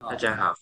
大家好。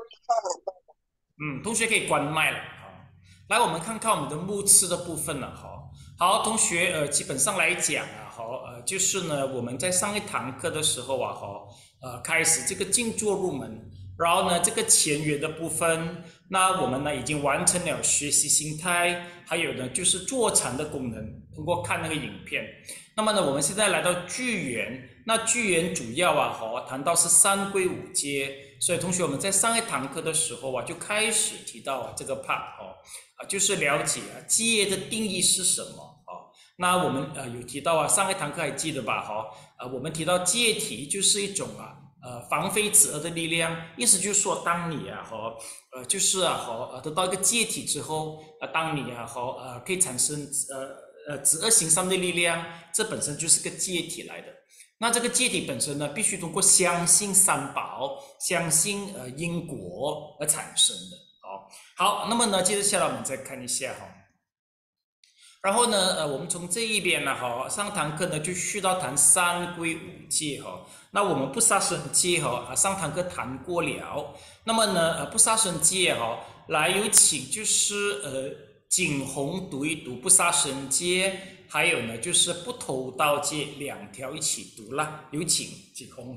同学可以关麦了。好，来，我们看看我们的目次的部分了。好，好，同学，基本上来讲啊，好，就是呢，我们在上一堂课的时候啊，好，开始这个静坐入门，然后呢，这个前缘的部分，那我们呢已经完成了学习心态，还有呢就是坐禅的功能，通过看那个影片。那么呢，我们现在来到巨源，那巨源主要啊，好谈到是三归五阶，所以同学我们在上一堂课的时候啊，就开始提到这个 part 就是了解戒的定义是什么那我们有提到上一堂课还记得吧？我们提到戒体就是一种防非止恶的力量，意思就是说，当你就是得到一个戒体之后，当你可以产生止恶行善的力量，这本身就是个戒体来的。那这个戒体本身呢，必须通过相信三宝、相信因果而产生的。好，那么呢，接着下来我们再看一下然后呢，我们从这一边呢，上堂课呢就续到谈三归五戒那我们不杀生戒上堂课谈过了。那么呢，不杀生戒来有请就是景洪读一读不杀生戒，还有呢就是不偷盗戒两条一起读啦。有请景洪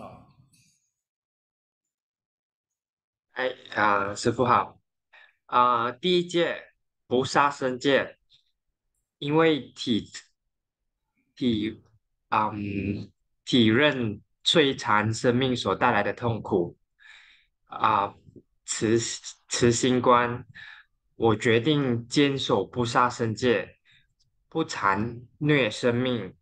哎师傅好。第一届不杀生戒，因为体体认摧残生命所带来的痛苦啊、慈慈心观，我决定坚守不杀生戒，不残虐生命。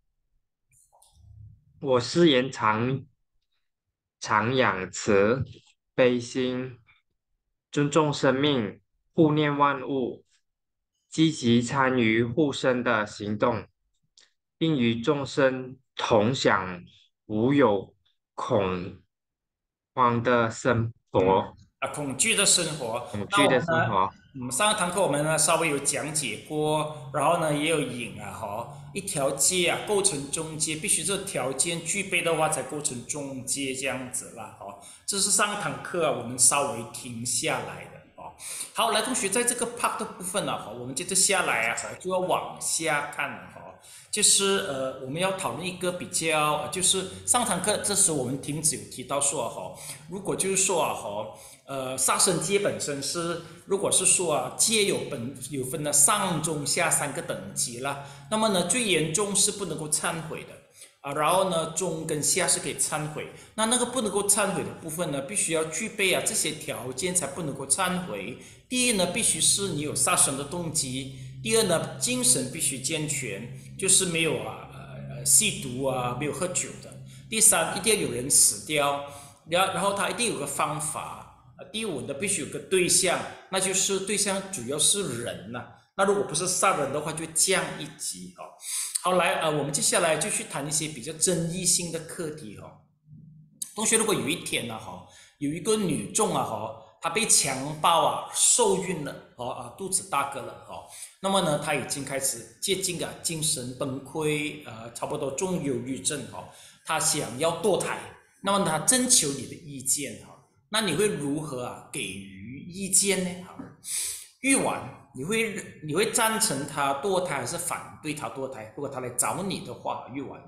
我誓言常养慈悲心，尊重生命，护念万物，积极参与护生的行动，并与众生同享无有恐慌的生活， 恐惧的生活。 恐惧的那我们呢， 生活。 上一堂课我们呢稍微有讲解过，然后呢也有引一条街构成中阶，必须这条件具备的话才构成中阶这样子啦这是上一堂课我们稍微停下来的好，来同学，在这个 part 的部分我们接着下来就要往下看了就是我们要讨论一个比较，就是上堂课这时候我们停止有提到说如果就是说杀生戒本身是，如果是说戒有分了上中下三个等级啦，那么呢最严重是不能够忏悔的然后呢中跟下是可以忏悔，那个不能够忏悔的部分呢，必须要具备这些条件才不能够忏悔。第一呢，必须是你有杀生的动机；第二呢，精神必须健全，就是没有吸毒没有喝酒的；第三，一定要有人死掉，然后他一定有个方法。第五呢，必须有个对象，那就是对象主要是人那如果不是杀人的话，就降一级好，来我们接下来就去谈一些比较争议性的课题同学，如果有一天有一个女众她被强暴受孕了肚子大个了那么呢，她已经开始接近精神崩溃差不多重忧郁症她想要堕胎，那么她征求你的意见那你会如何给予意见呢玉婉，你会赞成她堕胎还是反对她堕胎？如果她来找你的话，玉婉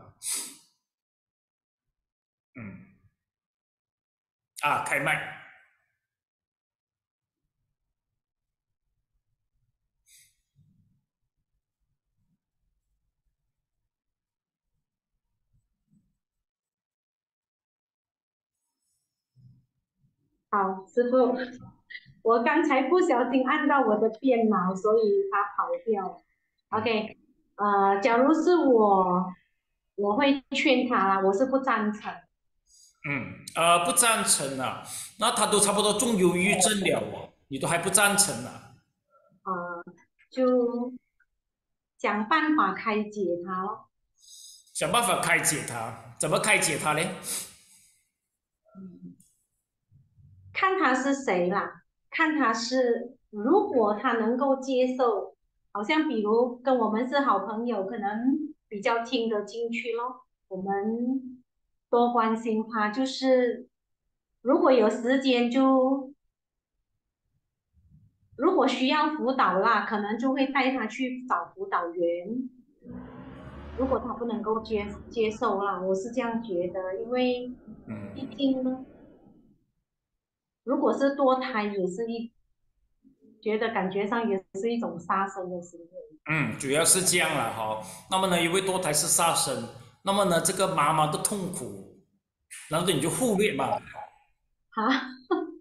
嗯开麦。 好，师傅，我刚才不小心按到我的电脑，所以它跑掉了。OK，假如是我，我会劝他啦，我是不赞成。 不赞成那他都差不多中忧郁症了你都还不赞成呃，就想办法开解他咯。 想办法开解他，怎么开解他呢？ 嗯，看他是谁啦，看他是如果他能够接受，好像比如跟我们是好朋友，可能比较听得进去咯。我们多关心他，就是如果有时间就，如果需要辅导啦，可能就会带他去找辅导员。如果他不能够接受啦，我是这样觉得，因为毕嗯竟如果是堕胎，觉得感觉上也是一种杀生的行为。 嗯，主要是这样了哈。那么呢，因为堕胎是杀生，那么呢，这个妈妈的痛苦，然后你就忽略嘛， 哈，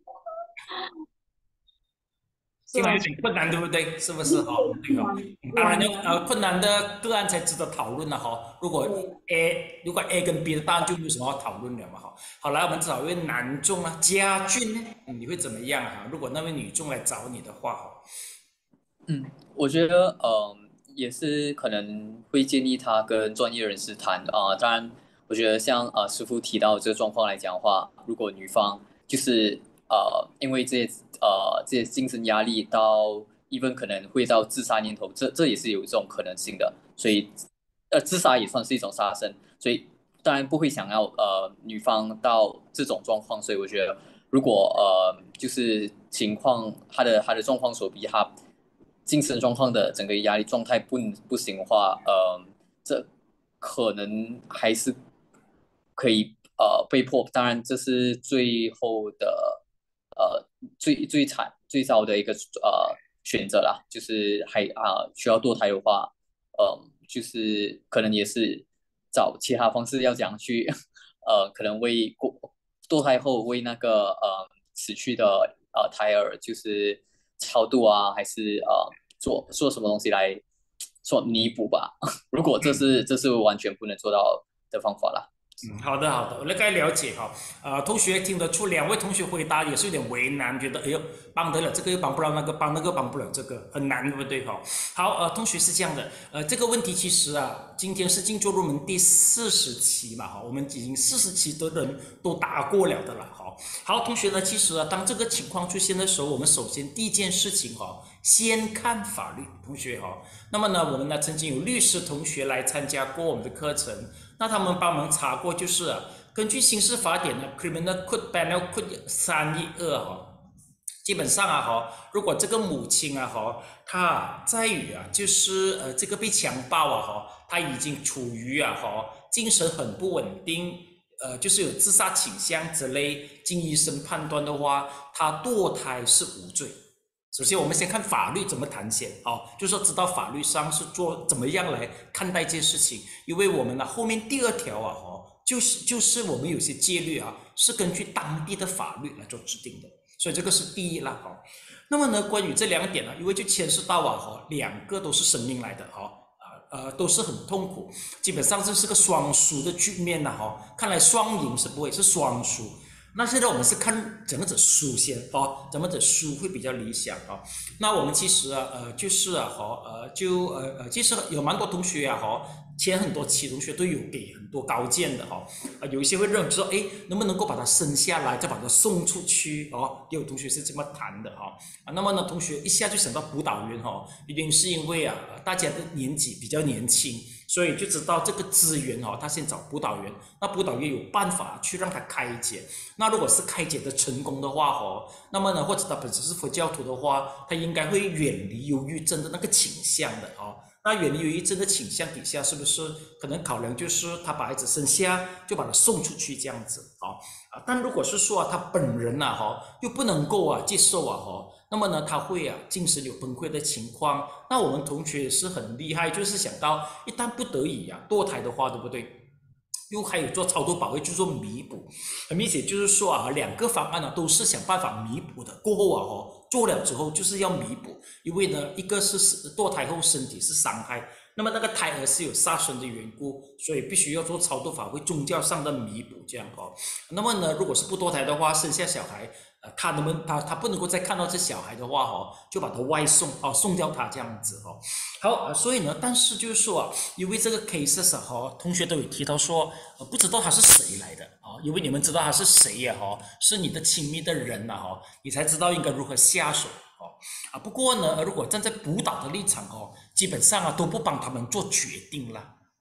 是哦， 听来有点困难，对不对？是不是哈？对哈。当然要软困难的个案才值得讨论了哈。 对。 如果 A 跟 B 的答案就没有什么好讨论了嘛哈。好，来我们找一位男众啊，家俊呢，你会怎么样啊？如果那位女众来找你的话哈， 嗯，我觉得也是可能会建议他跟专业人士谈当然，我觉得像师傅提到这个状况来讲的话，如果女方就是因为这些精神压力到 even 可能会到自杀念头，这也是有这种可能性的，所以自杀也算是一种杀生，所以当然不会想要女方到这种状况，所以我觉得如果就是情况他的状况所逼，他精神状况的整个压力状态不行的话，这可能还是可以被迫，当然这是最后的最糟的一个选择啦，就是需要堕胎的话，就是可能也是找其他方式要怎样去可能堕胎后为那个死去的胎儿就是超度啊，还是做什么东西来做弥补吧？如果这是完全不能做到的方法啦。 嗯，好的好的，我大概了解哈。同学听得出两位同学回答也是有点为难，觉得哎呦帮得了这个又帮不了那个，帮那个帮不了这个，很难，对不对哈？好，同学是这样的，这个问题其实啊，今天是静坐入门第40期嘛哈，我们已经40期的人都答过了的了哈。好，同学呢，其实啊，当这个情况出现的时候，我们首先第一件事情哈，先看法律，同学哈。那么呢，我们呢曾经有律师同学来参加过我们的课程。那他们帮忙查过，就是根据刑事法典的 Criminal Code Penal Code 312哈，基本上如果这个母亲她在于就是这个被强暴她已经处于精神很不稳定，就是有自杀倾向之类，经医生判断的话，她堕胎是无罪。首先，我们先看法律怎么谈先就是说知道法律上是做怎么样来看待这件事情，因为我们后面第2条就是我们有些戒律是根据当地的法律来做制定的，所以这个是第一啦那么呢，关于这2点因为就牵涉到2个都是生命来的都是很痛苦，基本上这是个双输的局面看来双赢是不会，是双输。那现在我们是看怎么子输先怎么子输会比较理想那我们其实就是其实有蛮多同学前很多期同学都有给很多高见的有一些会认为说能不能够把它生下来再把它送出去也有同学是这么谈的那么呢，同学一下就想到辅导员一定是因为大家的年纪比较年轻，所以就知道这个资源他先找辅导员，那辅导员有办法去让他开解。那如果是开解的成功的话那么呢，或者他本身是佛教徒的话，他应该会远离忧郁症的那个倾向的那远离忧郁症的倾向底下，是不是可能考量就是他把孩子生下就把他送出去这样子但如果是说他本人又不能够接受那么呢，他会精神有崩溃的情况。那我们同学也是很厉害，就是想到一旦不得已堕胎的话，对不对？又还有做超度保卫，就做弥补。很明显就是说2个方案都是想办法弥补的。过后做了之后就是要弥补，因为呢，一个是堕胎后身体是伤害，那么那个胎儿是有杀生的缘故，所以必须要做超度法会宗教上的弥补这样那么呢，如果是不堕胎的话，生下小孩。他不能够再看到这小孩的话就把他外送送掉他这样子好所以呢，但是就是说因为这个 cases 同学都有提到说不知道他是谁来的因为你们知道他是谁是你的亲密的人你才知道应该如何下手不过呢，如果站在辅导的立场基本上都不帮他们做决定了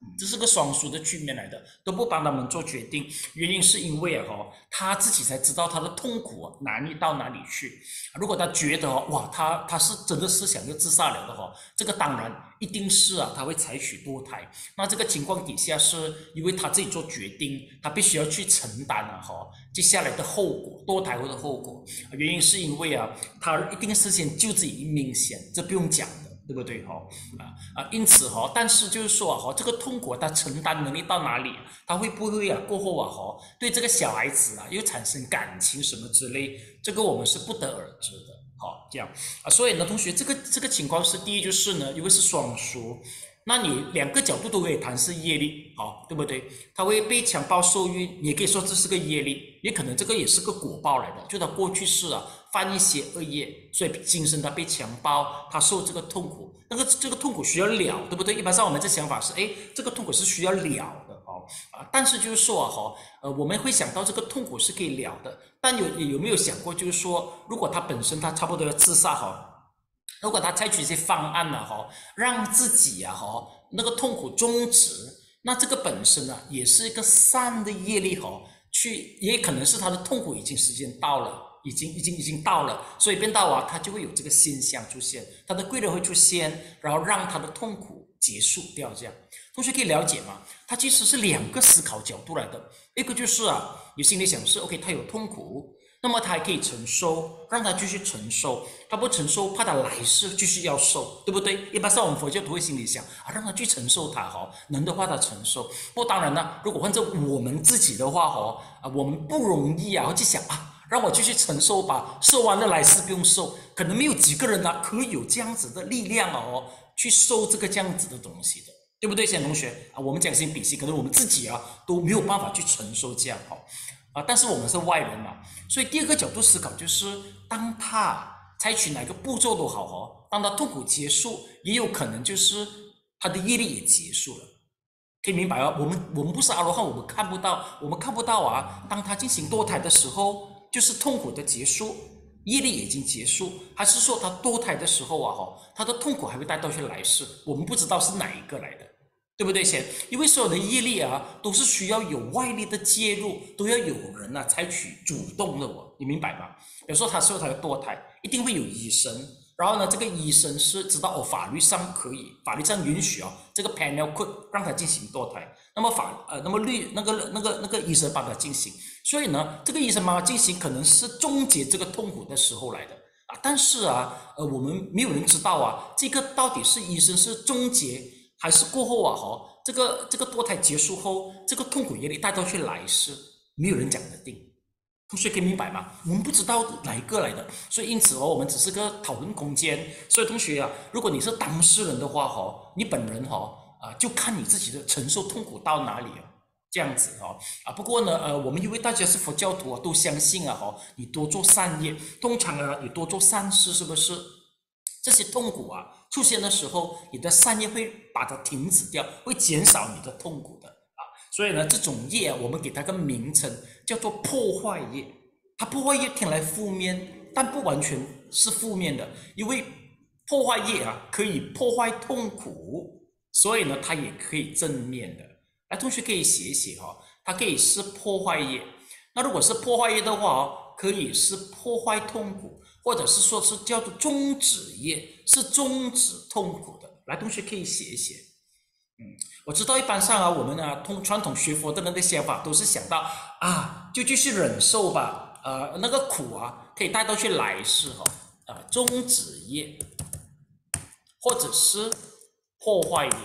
这是个双输的局面来的，都不帮他们做决定，原因是因为他自己才知道他的痛苦哪里到哪里去。如果他觉得哇，他是真的是想要自杀了的这个当然一定是他会采取堕胎。那这个情况底下是因为他自己做决定，他必须要去承担接下来的后果，堕胎后的后果。原因是因为他一定是先救自己一命先，这不用讲的。对不对因此但是就是说这个痛苦他承担能力到哪里，他会不会过后对这个小孩子又产生感情什么之类，这个我们是不得而知的这样所以呢，同学这个情况是第一就是呢，因为是双输，那你两个角度都可以谈是业力对不对？他会被强暴受孕，也可以说这是个业力，也可能这个也是个果报来的，就他过去是犯一些恶业，所以今生他被强暴，他受这个痛苦，这个痛苦需要了，对不对？一般上我们这想法是这个痛苦是需要了的但是就是说我们会想到这个痛苦是可以了的，但有没有想过就是说，如果他本身他差不多要自杀如果他采取一些方案让自己那个痛苦终止，那这个本身也是一个善的业力也可能是他的痛苦已经时间到了，已经到了，所以变到他就会有这个现象出现，他的贵人会出现，然后让他的痛苦结束掉。这样同学可以了解吗？他其实是两个思考角度来的，一个就是有心理想是 OK， 他有痛苦，那么他还可以承受，让他继续承受，他不承受怕他来世继续要受，对不对？一般上我们佛教徒会心里想让他去承受他能的话他承受。不过当然呢，如果换成我们自己的话我们不容易会去想让我继续承受吧，受完了来世不用受，可能没有几个人可以有这样子的力量去受这样子的东西的，对不对？现在同学我们讲心比心，可能我们自己都没有办法去承受这样但是我们是外人嘛，所以第二个角度思考就是，当他采取哪个步骤都好当他痛苦结束，也有可能就是他的业力也结束了。可以明白我们不是阿罗汉，我们看不到当他进行堕胎的时候，就是痛苦的结束，业力已经结束，还是说他堕胎的时候他的痛苦还会带到去来世，我们不知道是哪一个来的。对不对？因为所有的业力都是需要有外力的介入，都要有人采取主动的你明白吗？比如说他说他要堕胎，一定会有医生，然后呢，这个医生是知道法律上可以，法律上允许这个 panel could 让他进行堕胎，那么那个医生帮他进行，所以呢，这个医生帮他进行可能是终结这个痛苦的时候来的但是我们没有人知道这个到底是医生是终结，还是过后这个堕胎结束后，这个痛苦业力带到去来世，没有人讲得定。同学可以明白吗？我们不知道哪一个来的，所以因此我们只是个讨论空间。所以同学如果你是当事人的话你本人就看你自己的承受痛苦到哪里这样子不过呢我们因为大家是佛教徒都相信你多做善业，通常你多做善事，是不是？这些痛苦出现的时候，你的善业会把它停止掉，会减少你的痛苦的所以呢，这种业我们给它个名称叫做破坏业。它破坏业听来负面，但不完全是负面的，因为破坏业可以破坏痛苦，所以呢，它也可以正面的。来，同学可以写一写它可以是破坏业。那如果是破坏业的话可以是破坏痛苦，或者是说是叫做终止业，是终止痛苦的。来，同学可以写一写。我知道一般上我们传统学佛的人的想法都是想到就继续忍受吧，那个苦可以带到去来世终止业，或者是破坏业。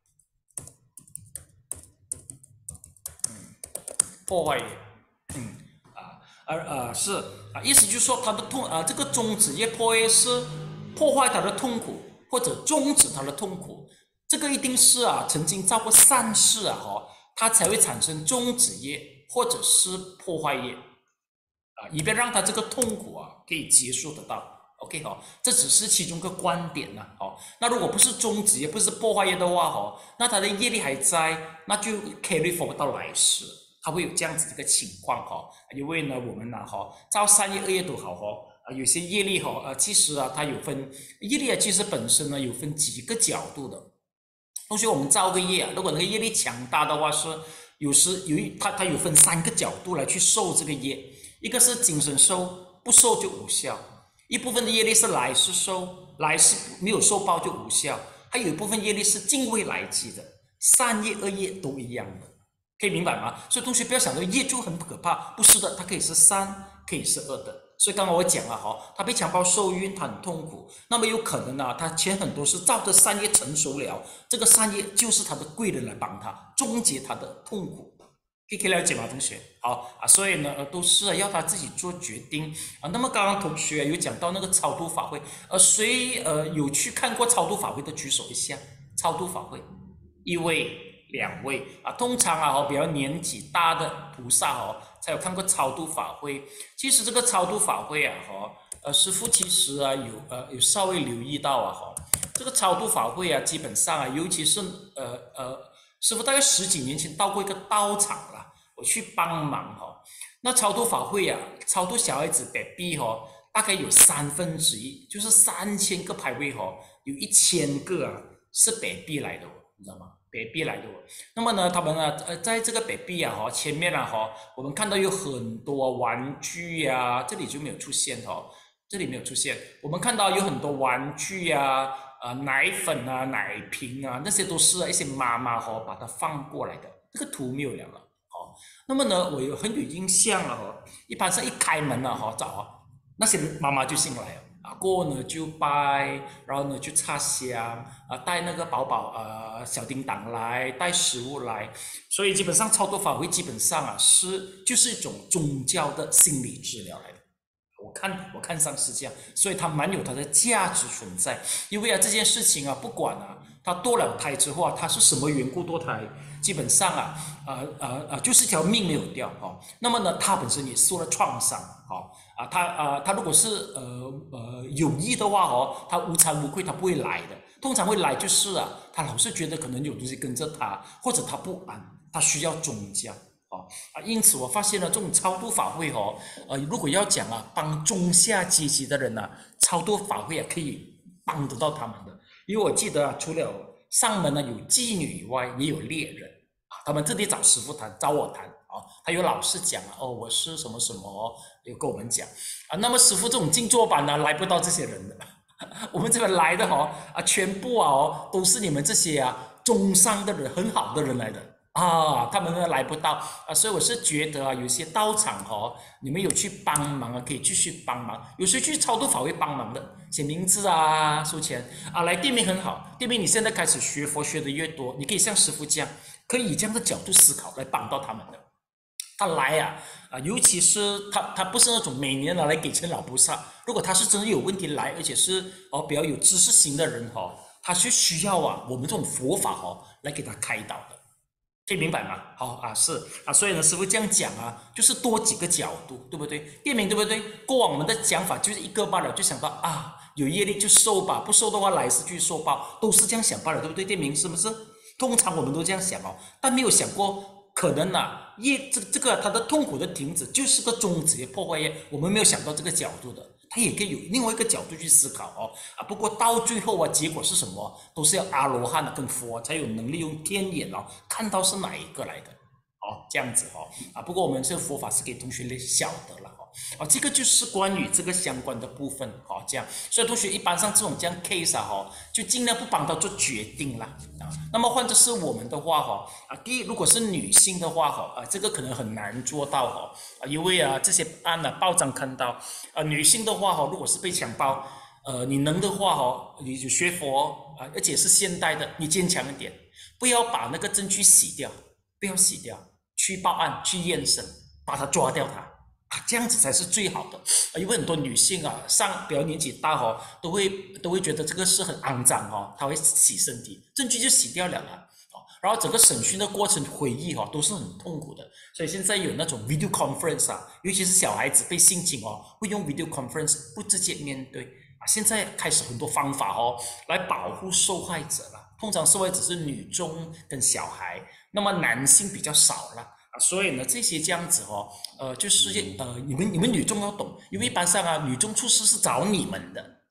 破坏业是意思就是说他的这个终止业破业是破坏他的痛苦，或者终止他的痛苦。这个一定是曾经造过善事他才会产生终止业或者是破坏业以便让他这个痛苦可以结束得到。OK 这只是其中一个观点那如果不是终止业，不是破坏业的话那他的业力还在，那就 carry forward 到来世，它会有这样子的一个情况因为呢我们造善业恶业都好有些业力其实它有分业力其实本身呢有分几个角度的同学，我们造个业啊，如果那个业力强大的话，是它有分3个角度来去受这个业，一个是精神受，不受就无效；一部分的业力是来世受，来世没有受报就无效；还有一部分业力是近未来际的，善业恶业都一样的，可以明白吗？所以同学不要想到业就很可怕，不是的，它可以是善，可以是恶的。所以刚刚我讲了他被强暴受孕，他很痛苦，那么有可能他前很多是照着善业成熟了，这个善业就是他的贵人来帮他终结他的痛苦，可以了解吗，同学？好所以呢都是要他自己做决定那么刚刚同学有讲到那个超度法会，谁有去看过超度法会的举手一下？超度法会，1位、2位通常比较年纪大的菩萨才有看过超度法会。其实这个超度法会师父其实有稍微留意到这个超度法会基本上尤其是师父大概10几年前到过一个道场啦，我去帮忙那超度法会超度小孩子 baby 大概有1/3，就是3000个牌位有1000个是 baby 来的你知道吗？baby 来的那么呢，他们在这个 baby 前面我们看到有很多玩具这里就没有出现这里没有出现。我们看到有很多玩具奶粉奶瓶那些都是一些妈妈把它放过来的，这个图没有了那么呢，我很有印象一般是一开门早那些妈妈就进来了。过后呢就拜，然后呢就插香带那个宝小叮当来，带食物来，所以基本上超度法会基本上就是一种宗教的心理治疗来的。我看上是这样，所以它蛮有它的价值存在。因为这件事情不管他堕了胎之后他是什么缘故堕胎，基本上就是一条命没有掉那么呢，他本身也受了创伤他如果是有意的话他无惭无愧，他不会来的。通常会来就是他老是觉得可能有东西跟着他，或者他不安，他需要宗教因此我发现了这种超度法会如果要讲帮中下阶级的人超度法会可以帮得到他们的。因为我记得除了上门有妓女以外，也有猎人他们这里找师父谈，找我谈他有老师讲我是什么什么有跟我们讲那么师父这种静坐班来不到这些人的我们这边来的全部都是你们这些中上的人，很好的人来的他们呢来不到所以我是觉得有些道场你们有去帮忙可以继续帮忙。有谁去超度法会帮忙的？写名字收钱来店名很好，店名你现在开始学佛学的越多，你可以像师父这样，可以以这样的角度思考来帮到他们的。他来尤其是他不是那种每年来给钱老菩萨，如果他是真的有问题来，而且是比较有知识型的人他是需要我们这种佛法来给他开导的，可以明白吗？好是所以呢师父这样讲就是多几个角度，对不对？店名对不对？过往我们的讲法就是一个罢了，就想到有业力就受吧，不受的话来世去受报，都是这样想罢了，对不对？店名是不是？通常我们都这样想但没有想过可能业这个他的痛苦的停止就是个终结破坏业，我们没有想到这个角度的，他也可以有另外一个角度去思考不过到最后结果是什么？都是要阿罗汉跟佛才有能力用天眼看到是哪一个来的这样子不过我们这个佛法是给同学晓得了这个就是关于这个相关的部分这样，所以同学一般上这种这样 case 就尽量不帮他做决定啦那么换作是我们的话第一，如果是女性的话这个可能很难做到因为这些案报章看到女性的话如果是被强暴你能的话你就学佛而且是现代的，你坚强一点，不要把那个证据洗掉，不要洗掉，去报案去验身，把他抓掉他这样子才是最好的因为很多女性比较年纪大都会觉得这个是很肮脏她会洗身体，证据就洗掉了然后整个审讯的过程回忆都是很痛苦的。所以现在有那种 video conference 尤其是小孩子被性侵会用 video conference 不直接面对现在开始很多方法来保护受害者了。通常受害者是女中跟小孩，那么男性比较少了所以呢这些这样子就是你们女众要懂，因为一般上女众出事是找你们的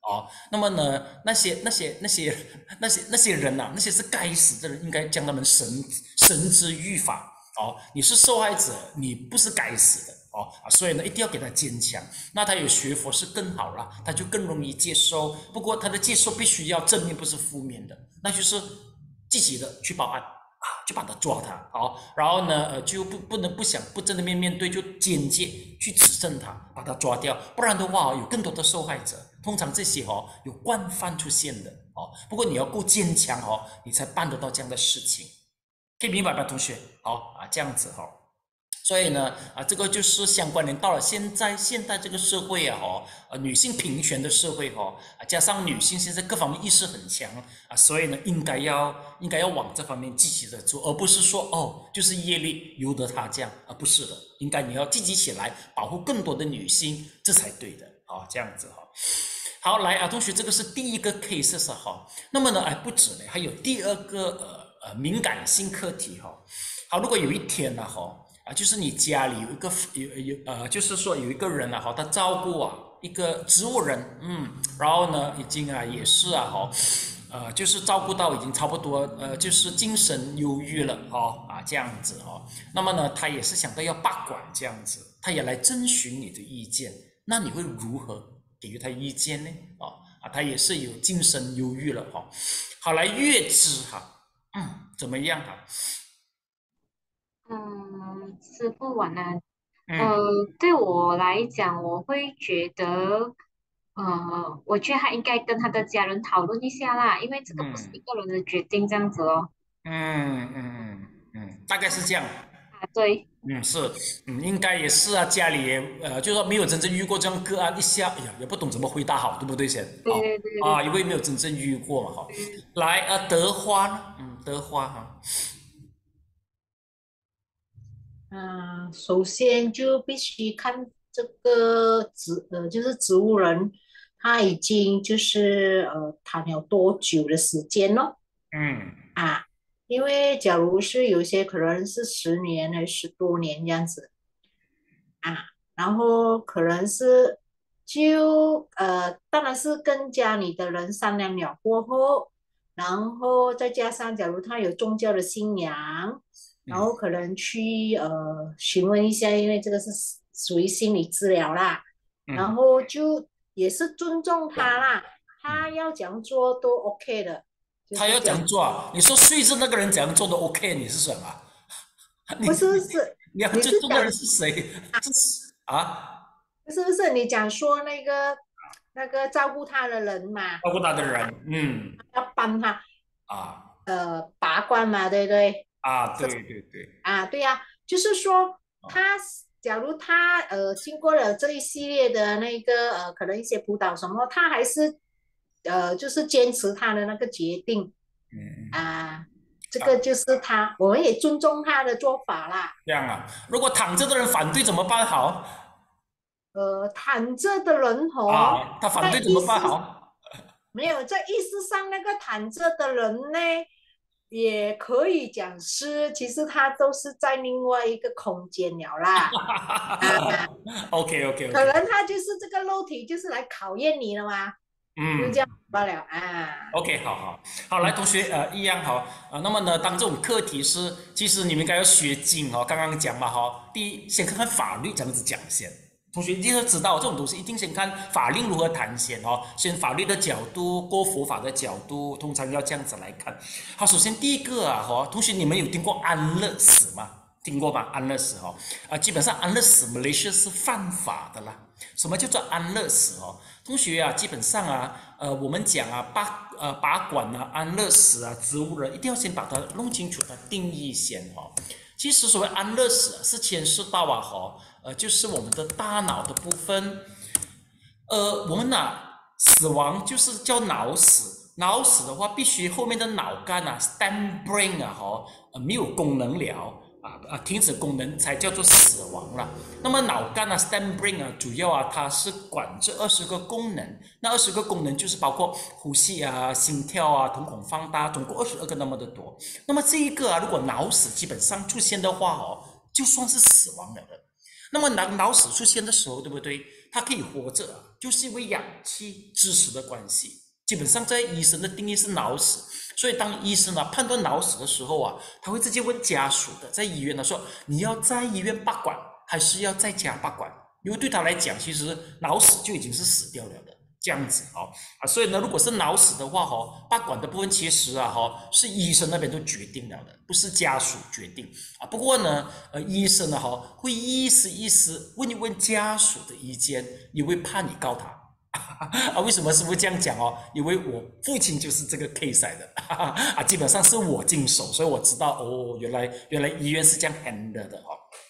哦，那么呢，那些人呐、那些是该死的人，应该将他们绳之于法。哦，你是受害者，你不是该死的。哦所以呢，一定要给他坚强。那他有学佛是更好了，他就更容易接受。不过他的接受必须要正面，不是负面的，那就是积极的去报案。就把他抓他，然后呢，就不能不正面对，就间接去指证他，把他抓掉，不然的话有更多的受害者。通常这些有惯犯出现的不过你要够坚强你才办得到这样的事情，可以明白吧，同学？这样子所以呢，这个就是相关联到了现代这个社会女性平权的社会加上女性现在各方面意识很强所以呢，应该要往这方面积极的做，而不是说就是业力由得他这样不是的，应该你要积极起来，保护更多的女性，这才对的这样子好，来同学，这个是第一个 case 那么呢，不止呢，还有第二个敏感性课题好，如果有一天呢就是你家里有一个就是说有一个人他照顾一个植物人，然后呢已经也是就是照顾到已经差不多就是精神忧郁了这样子那么呢他也是想到要罢管这样子，他也来征询你的意见，那你会如何给予他意见呢？他也是有精神忧郁了好，来月支怎么样师傅晚安。对我来讲，我会觉得，我觉得他应该跟他的家人讨论一下啦，因为这个不是一个人的决定，这样子哦。 大概是这样。 对。 是，应该也是家里也就是说没有真正遇过这样个案，一下也不懂怎么回答好，对不对先？ 对因为没有真正遇过嘛来德花呢？德花首先就必须看这个就是植物人，他已经就是谈了多久的时间咯。因为假如是有些可能是10年还是10多年这样子然后可能是当然是跟家里的人商量了过后，然后再加上假如他有宗教的信仰，然后可能去询问一下，因为这个是属于心理治疗啦，然后就也是尊重他啦，他要怎样做都 OK 的。 他要怎样做你说睡着那个人怎样做都 OK， 你是什么？ 不是你要尊重的人是谁？ 不是你讲说那个照顾他的人嘛？ 照顾他的人， 要帮他把关嘛，对不对？ 对对呀，就是说假如他经过了这一系列的那个可能一些辅导什么，他还是就是坚持他的那个决定这个就是我们也尊重他的做法啦。 这样如果躺着的人反对怎么办好？ 躺着的人他反对怎么办好？ 没有，在意识上那个躺着的人呢，也可以讲是，其实他都是在另外一个空间了啦。 OK， 可能他就是这个肉体，就是来考验你了吗？就这样罢了 OK， 好，来同学一样那么呢，当这种课题是，其实你们应该要学精刚刚讲嘛第一，先看看法律这样子讲先。同学一定要知道这种东西，一定先看法令如何谈先先法律的角度，过佛法的角度，通常要这样子来看。好，首先第一个同学你们有听过安乐死吗？听过吗？安乐死基本上安乐死 Malaysia 是犯法的啦。什么叫做安乐死同学基本上我们讲拔管安乐死植物人一定要先把它弄清楚它定义先其实所谓安乐死是牵涉到就是我们的大脑的部分，我们死亡就是叫脑死，脑死的话必须后面的脑干stem brain 没有功能了停止功能才叫做死亡了。那么脑干stem brain 主要它是管这20个功能，那20个功能就是包括呼吸心跳瞳孔放大，总共22个那么的多。那么这一个如果脑死基本上出现的话就算是死亡了的。那么脑死出现的时候，对不对？ 他可以活着啊，就是因为氧气支持的关系。基本上在医生的定义是脑死，所以当医生判断脑死的时候啊，他会直接问家属的，在医院的说你要在医院拔管还是要在家拔管？因为对他来讲，其实脑死就已经是死掉了的。这样子所以呢，如果是脑死的话拔管的部分其实是医生那边都决定了的，不是家属决定不过呢，医生会意思问一问家属的意见，因为怕你告他为什么师父这样讲因为我父亲就是这个 case 来的基本上是我经手，所以我知道原来医院是这样 handle 的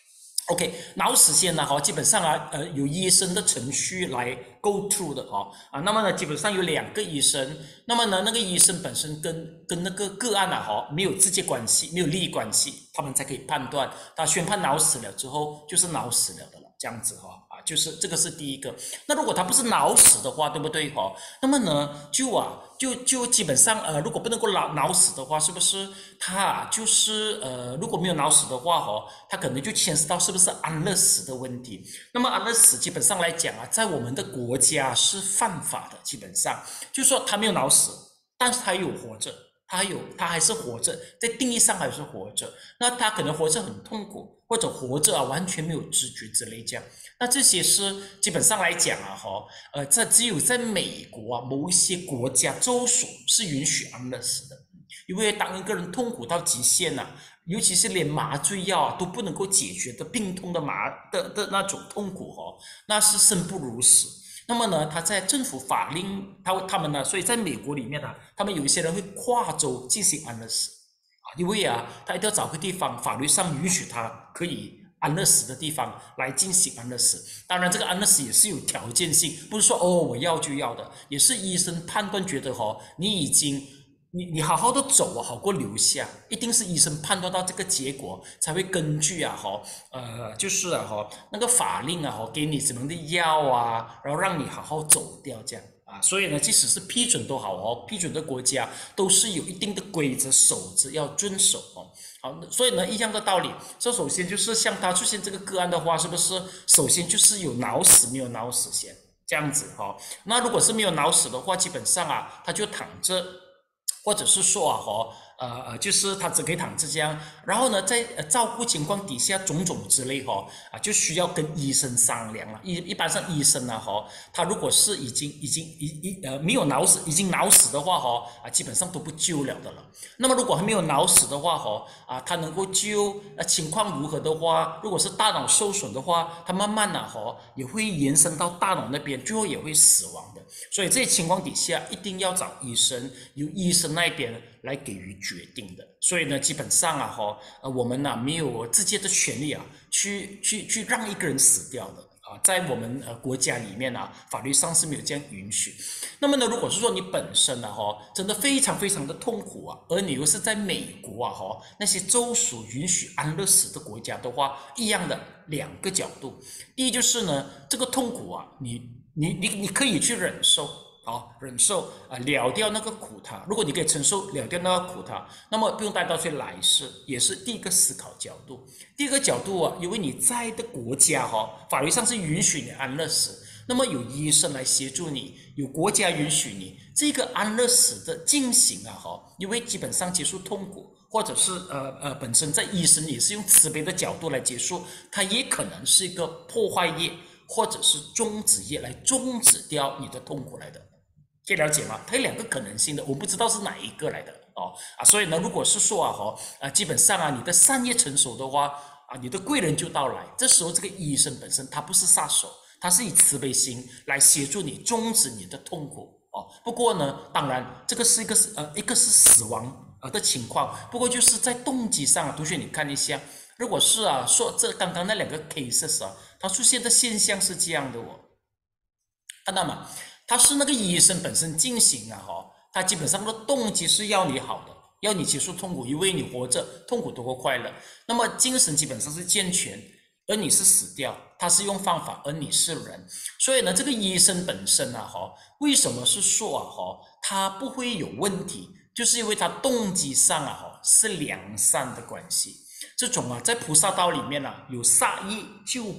OK， 脑死线呢基本上有医生的程序来 go through 的那么呢基本上有2个医生，那么呢那个医生本身跟那个个案没有直接关系，没有利益关系，他们才可以判断，他宣判脑死了之后就是脑死了的了，这样子就是这个是第一个。那如果他不是脑死的话，对不对那么呢就基本上如果不能够脑死的话，是不是他就是如果没有脑死的话他可能就牵涉到是不是安乐死的问题。那么安乐死基本上来讲在我们的国家是犯法的，基本上就是说他没有脑死，但是他有活着，他还是活着，在定义上还是活着，那他可能活着很痛苦，或者活着完全没有知觉之类这样。那这些是基本上来讲这只有在美国某一些国家州属是允许安乐死的，因为当一个人痛苦到极限尤其是连麻醉药都不能够解决的病痛的那种痛苦那是生不如死。那么呢，他在政府法令他们呢，所以在美国里面他们有一些人会跨州进行安乐死因为他一定要找个地方法律上允许他可以安乐死的地方来进行安乐死。当然这个安乐死也是有条件性，不是说我要就要的，也是医生判断觉得你好好的走好过留下，一定是医生判断到这个结果才会根据就是那个法令给你什么的药然后让你好好走掉这样所以呢即使是批准都好批准的国家都是有一定的规则守着要遵守好，所以呢一样的道理，这首先就是像他出现这个个案的话，是不是首先就是有脑死没有脑死先这样子那如果是没有脑死的话，基本上他就躺着，或者是说就是他只可以躺着这样，然后呢在照顾情况底下种种之类就需要跟医生商量了。一般上医生他如果是已经没有脑死，已经脑死的话基本上都不救了的了。那么如果还没有脑死的话他能够救情况如何的话，如果是大脑受损的话，他慢慢也会延伸到大脑那边，最后也会死亡的。所以这些情况底下一定要找医生，由医生那边来给予决定的。所以呢基本上我们没有直接的权利去让一个人死掉的在我们国家里面法律上是没有这样允许。那么呢如果是说你本身真的非常非常的痛苦而你又是在美国那些州属允许安乐死的国家的话，一样的2个角度。第一就是呢这个痛苦你可以去忍受忍受了掉那个苦它，如果你可以承受了掉那个苦它，那么不用带到去来世，也是第一个思考角度。第二个角度因为你在的国家法律上是允许你安乐死，那么有医生来协助你，有国家允许你这个安乐死的进行因为基本上结束痛苦，或者是本身在医生也是用慈悲的角度来结束，它也可能是一个破坏业或者是终止业来终止掉你的痛苦来的。可以了解吗？它有2个可能性的，我不知道是哪一个来的所以呢如果是说基本上你的善业成熟的话你的贵人就到来，这时候这个医生本身他不是杀手，他是以慈悲心来协助你终止你的痛苦不过呢当然这个是一个是死亡的情况，不过就是在动机上同学你看一下，如果是说这刚刚那2个 cases 它出现的现象是这样的看到吗？他是那个医生本身进行他基本上的动机是要你好的，要你结束痛苦，因为你活着痛苦多过快乐。那么精神基本上是健全，而你是死掉，他是用方法，而你是人。所以呢这个医生本身为什么是说他不会有问题，就是因为他动机上是良善的关系。这种在菩萨道里面有杀业救百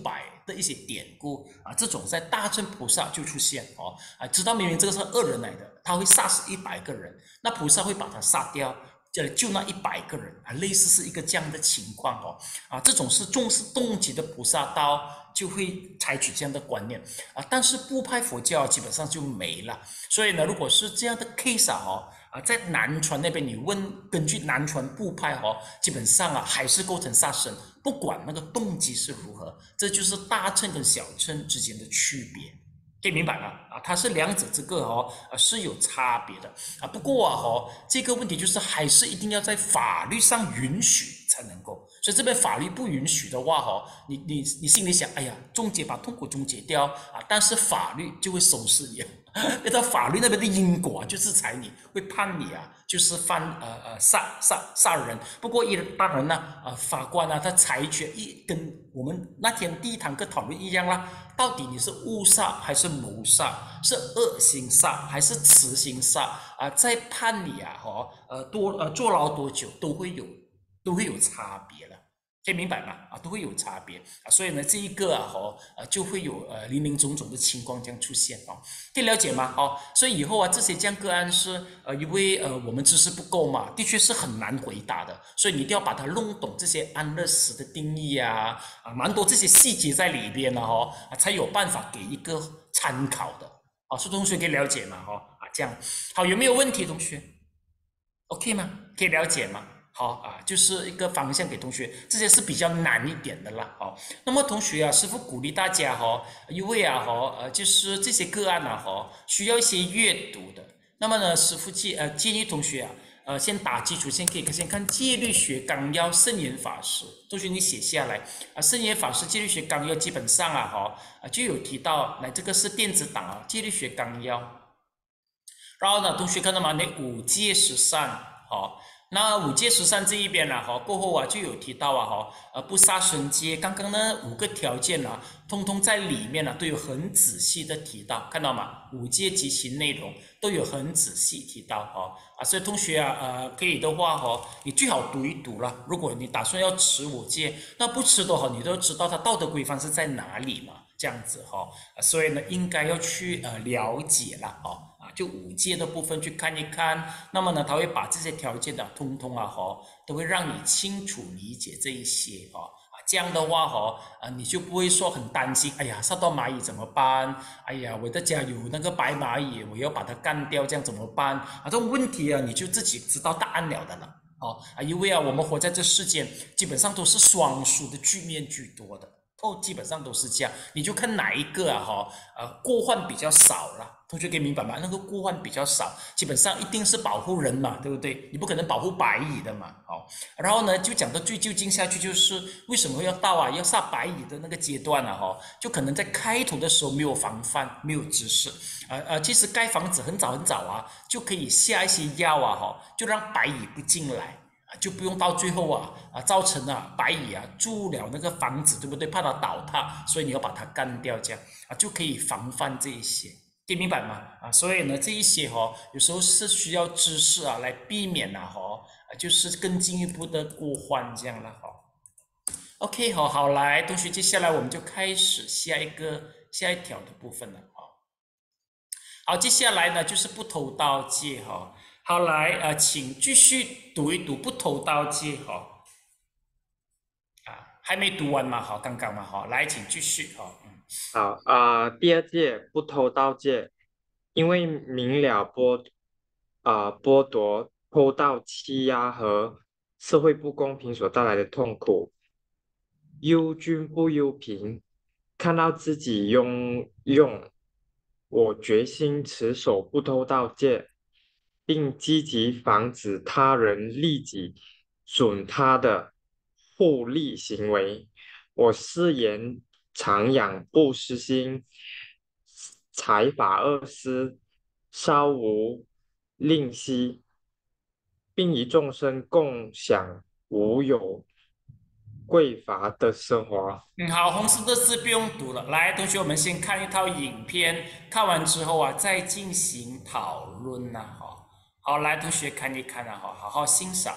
的一些典故啊，这种在大乘菩萨就出现哦知道明明这个是恶人来的，他会杀死100个人，那菩萨会把他杀掉，救那100个人啊，类似是一个这样的情况这种是重视动机的菩萨道就会采取这样的观念但是部派佛教基本上就没了，所以呢，如果是这样的 case 在南传那边你问，根据南传部派基本上还是构成杀生，不管那个动机是如何，这就是大乘跟小乘之间的区别。可以明白吗？它是两者这个是有差别的不过这个问题就是还是一定要在法律上允许才能够，所以这边法律不允许的话你心里想，哎呀，终结把痛苦终结掉但是法律就会收拾你那到法律那边的因果就制裁你，会判你就是犯杀人。不过当然呢法官他裁决跟我们那天第一堂课讨论一样啦，到底你是误杀还是谋杀，是恶行杀还是慈行杀再判你坐牢多久都会有差别了。可以明白吗？都会有差别所以呢，这一个就会有林林总总的情况这样出现可以了解吗？所以以后这些这样个案是因为我们知识不够嘛，的确是很难回答的，所以你一定要把它弄懂这些安乐死的定义蛮多这些细节在里边才有办法给一个参考的所以同学可以了解吗？这样好，有没有问题？同学 OK 吗？可以了解吗？好就是一个方向给同学，这些是比较难一点的啦那么同学师父鼓励大家因为就是这些个案需要一些阅读的，那么呢师父建议同学先打基础，先看戒律学纲要圣严法师，同学你写下来圣严法师戒律学纲要基本上就有提到，这个是电子档戒律学纲要，然后呢同学看到吗？那5戒10善那5戒10善这一边过后就有提到不杀生戒，刚刚那5个条件通通在里面都有很仔细的提到，看到吗？5戒及其内容都有很仔细提到所以同学可以的话你最好读一读了。如果你打算要持5戒，那不持的你都知道它道德规范是在哪里嘛，这样子所以呢应该要去了解了就5戒的部分去看一看，那么呢他会把这些条件通通都会让你清楚理解这一些这样的话你就不会说很担心，哎呀杀到蚂蚁怎么办，哎呀我的家有那个白蚂蚁，我要把它干掉，这样怎么办这种问题你就自己知道答案了的了因为我们活在这世间基本上都是双数的局面居多的基本上都是这样，你就看哪一个过患比较少了。同学可以明白吗？那个过患比较少，基本上一定是保护人嘛，对不对？你不可能保护白蚁的嘛然后呢就讲到最究竟下去，就是为什么要到要杀白蚁的那个阶段就可能在开头的时候没有防范，没有知识其实盖房子很早就可以下一些药就让白蚁不进来，就不用到最后造成白蚁住了那个房子，对不对？怕它倒塌，所以你要把它干掉，这样就可以防范这一些，可以明白吗？所以呢这一些有时候是需要知识来避免就是更进一步的过患这样了OK 好来同学，接下来我们就开始下一条的部分了好，接下来呢就是不偷盗戒好来请继续读一读不偷盗戒还没读完嘛刚刚嘛来请继续好第2戒不偷盗戒，因为明了剥夺、偷盗、欺压和社会不公平所带来的痛苦，忧君不忧贫，看到自己我决心持守不偷盗戒，并积极防止他人利己损他的互利行为。我誓言常养布施心，财法二施，稍无吝惜，并与众生共享无有匮乏的生活。 好，红色的字不用读了。来，同学，我们先看一套影片，看完之后再进行讨论好，来，同学看一看好好欣赏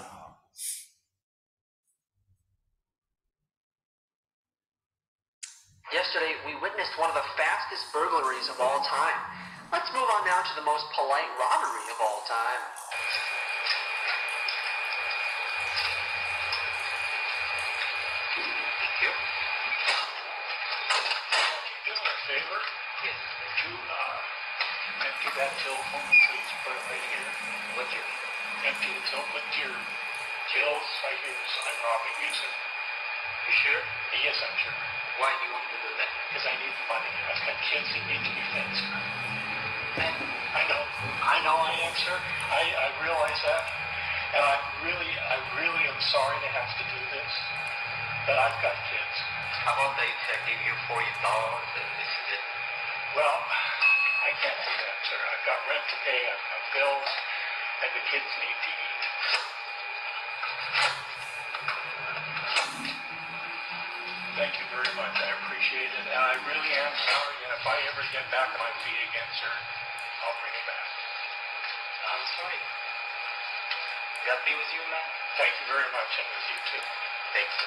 Yesterday, we witnessed one of the fastest burglaries of all time. Let's move on now to the most polite robbery of all time. Thank you. Do me a favor? Yes. Would you empty that till for me, please? Put it right here. What's your... Empty the till. Put your tills right here. So I'm robbing you, sir. You sure? Yes, I'm sure. Why do you want me to do that? Because I need the money. I've got kids that need to be fed, sir. And I know I am, sir. I realize that. And I really am sorry to have to do this. But I've got kids. how about they give you $40 and this is it? Well, I can't do that, sir. I've got rent to pay, I've got bills, and the kids need to eat. Thank you very much. I appreciate it. And I really am sorry. And if I ever get back on my feet again, sir, I'll bring it back. I'm sorry. God be with you, man. Thank you very much, and with you too. Thank you.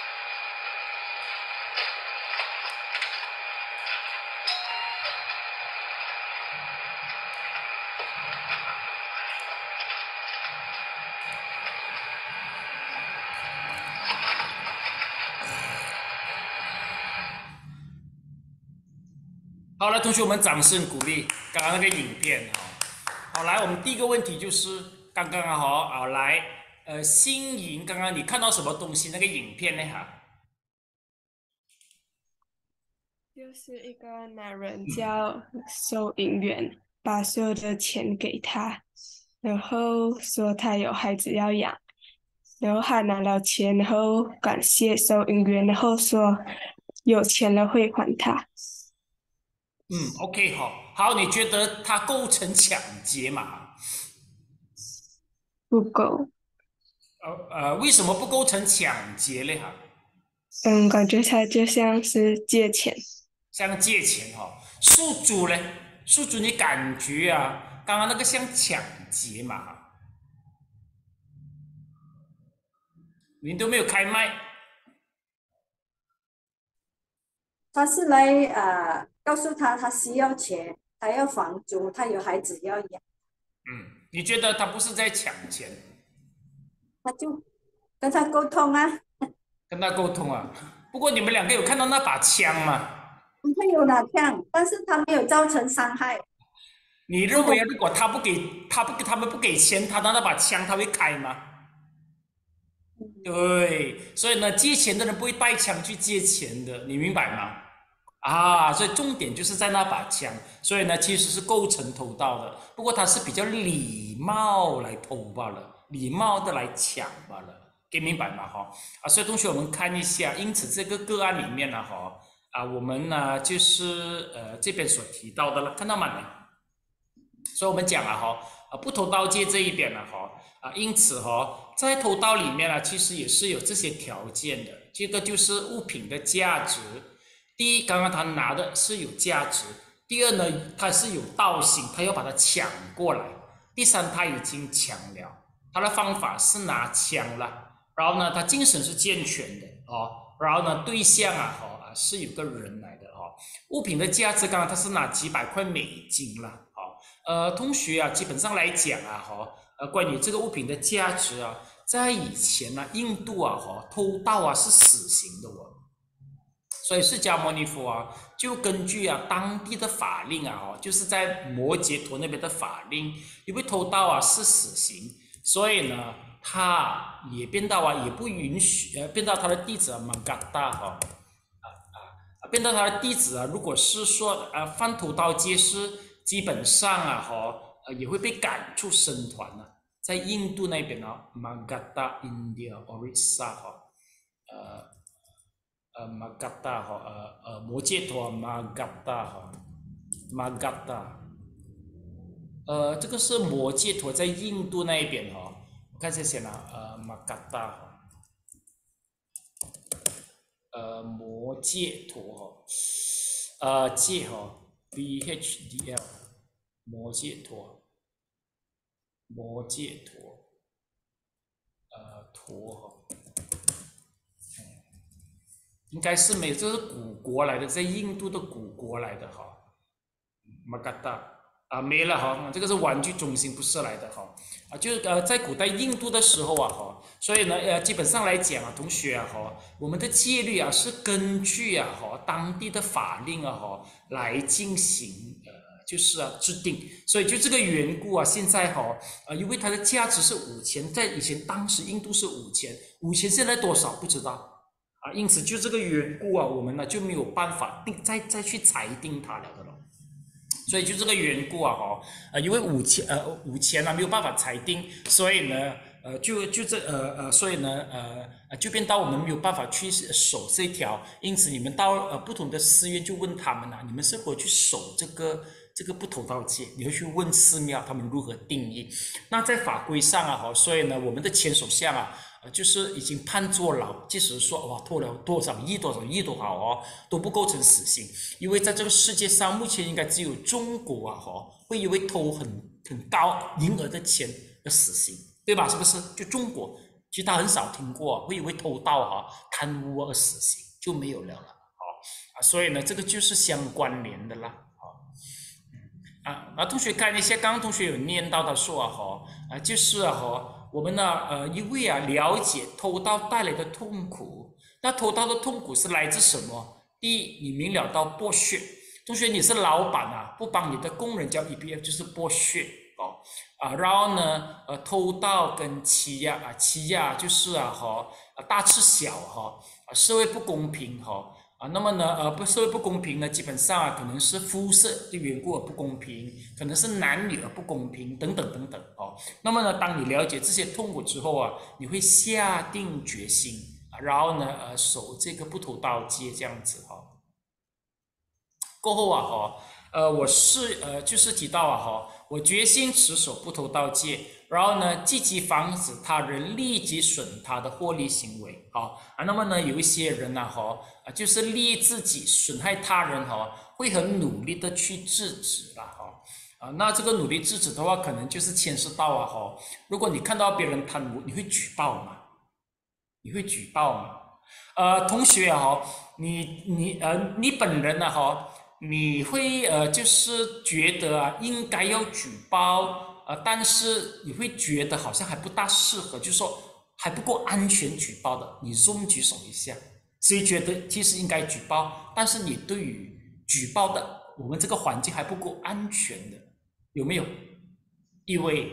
好了，同学们，掌声鼓励刚刚那个影片哈。好，来，我们第一个问题就是刚刚好，来，新颖，刚刚你看到什么东西？那个影片呢？哈， 就是一个男人叫收银员，把所有的钱给他，然后说他有孩子要养，然后他拿了钱，然后感谢收银员，然后说有钱了会还他。 OK， 好，你觉得它构成抢劫吗？ 不够。 为什么不构成抢劫嘞？哈， 感觉他就像是借钱。 像借钱哈，宿主嘞，宿主你感觉啊，刚刚那个像抢劫嘛？哈，你都没有开麦。 他是来告诉他需要钱，他要房租，他有孩子要养。 你觉得他不是在抢钱？ 他就跟他沟通啊。 跟他沟通啊。不过你们两个有看到那把枪吗？ 他有拿枪，但是他没有造成伤害。 你认为如果他们不给钱，他的那把枪他会开吗？对，所以呢，借钱的人不会带枪去借钱的，你明白吗？所以重点就是在那把枪，所以呢，其实是构成偷盗的，不过他是比较礼貌来偷罢了，礼貌的来抢罢了，给明白吗？所以同学我们看一下，因此这个个案里面呢，我们呢就是这边所提到的了，看到吗？所以我们讲了不偷盗戒这一点呢，因此在偷盗里面呢，其实也是有这些条件的，这个就是物品的价值。第一，刚刚他拿的是有价值；第二呢，他是有盗心，他要把它抢过来；第三，他已经抢了，他的方法是拿枪了，然后呢，他精神是健全的然后呢，对象是有个人来的物品的价值，刚刚他是拿几百块美金了同学基本上来讲关于这个物品的价值在以前印度偷盗是死刑的所以释迦牟尼佛就根据当地的法令就是在摩羯陀那边的法令，因为偷盗是死刑，所以呢，他也变到也不允许变到他的弟子曼嘎达变到他的弟子如果是说犯偷盗戒是基本上也会被赶出僧团在印度那边曼嘎达 India Orissa玛嘎达摩羯陀玛嘎达玛嘎达这个是摩羯陀在印度那一边我看一下先玛嘎达摩羯陀戒BHDL 摩羯陀陀应该是没有，这是古国来的，在印度的古国来的哈。马嘎达啊，没了哈，这个是玩具中心，不是来的哈。就是在古代印度的时候啊哈，所以呢基本上来讲啊，同学啊哈，我们的戒律啊是根据啊哈当地的法令啊哈来进行就是制定，所以就这个缘故啊，现在哈因为它的价值是5000，在以前当时印度是5000，现在多少不知道啊，因此就这个缘故啊，我们呢就没有办法再去裁定它了的了。所以就这个缘故啊，因为5000啊没有办法裁定，所以呢，所以呢，就变到我们没有办法去守这一条，因此你们到不同的寺院就问他们啊，你们是否去守这个不头道戒？你会去问寺庙他们如何定义？那在法规上啊，所以呢，我们的前首相啊。就是已经判坐牢，即使说哇拖了多少亿都好哦，都不构成死刑，因为在这个世界上，目前应该只有中国啊会因为偷很高银额的钱而死刑，对吧？是不是？就中国，其实他很少听过会因为偷盗贪污而死刑，就没有了所以呢，这个就是相关联的啦那同学看一下，刚刚同学有念到的说就是我们呢，因为了解偷盗带来的痛苦，那偷盗的痛苦是来自什么？第一，你明了到剥削。同学，你是老板不帮你的工人交 EPF 就是剥削然后呢，偷盗跟欺压就是大吃小社会不公平那么呢，社会不公平呢，基本上可能是肤色的缘故而不公平，可能是男女而不公平，等等等等那么呢，当你了解这些痛苦之后你会下定决心然后呢，守这个不偷盗戒这样子过后我就是提到我决心持守不偷盗戒，然后呢，积极防止他人立即损他的获利行为那么呢，有一些人就是利自己损害他人会很努力的去制止那这个努力制止的话，可能就是牵涉到如果你看到别人贪污，你会举报吗？同学你本人你会就是觉得应该要举报但是你会觉得好像还不大适合，就是说还不够安全举报的，你举手一下。谁觉得其实应该举报，但是你对于举报的我们这个环境还不够安全的，有没有？1位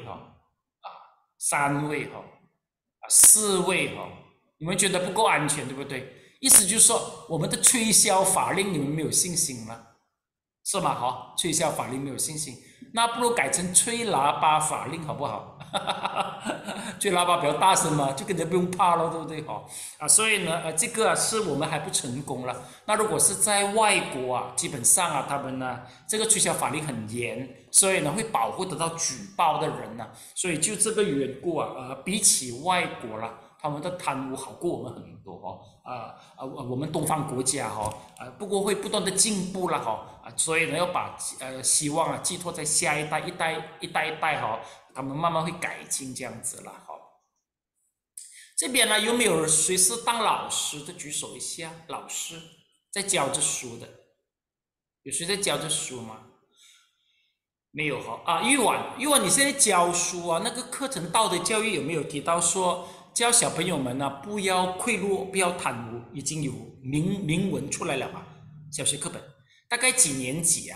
3位4位你们觉得不够安全，对不对？意思就是说，我们的吹箫法令你们没有信心吗？是吗？吹箫法令没有信心，那不如改成吹喇叭法令好不好？吹喇叭比较大声嘛，就根本不用怕了，对不对？所以呢，这个是我们还不成功了。那如果是在外国基本上他们呢，这个吹箫法令很严，所以呢会保护得到举报的人所以就这个缘故比起外国了。他们的贪污好过我们很多我们东方国家不过会不断的进步了所以呢要把希望寄托在下一代一代他们慢慢会改进这样子了这边呢有没有谁是当老师的举手一下？老师在教着书的，有谁在教着书吗？没有玉婉你现在教书那个课程道德教育有没有提到说教小朋友们不要贿赂，不要贪污，已经有明文出来了吧？小学课本大概几年级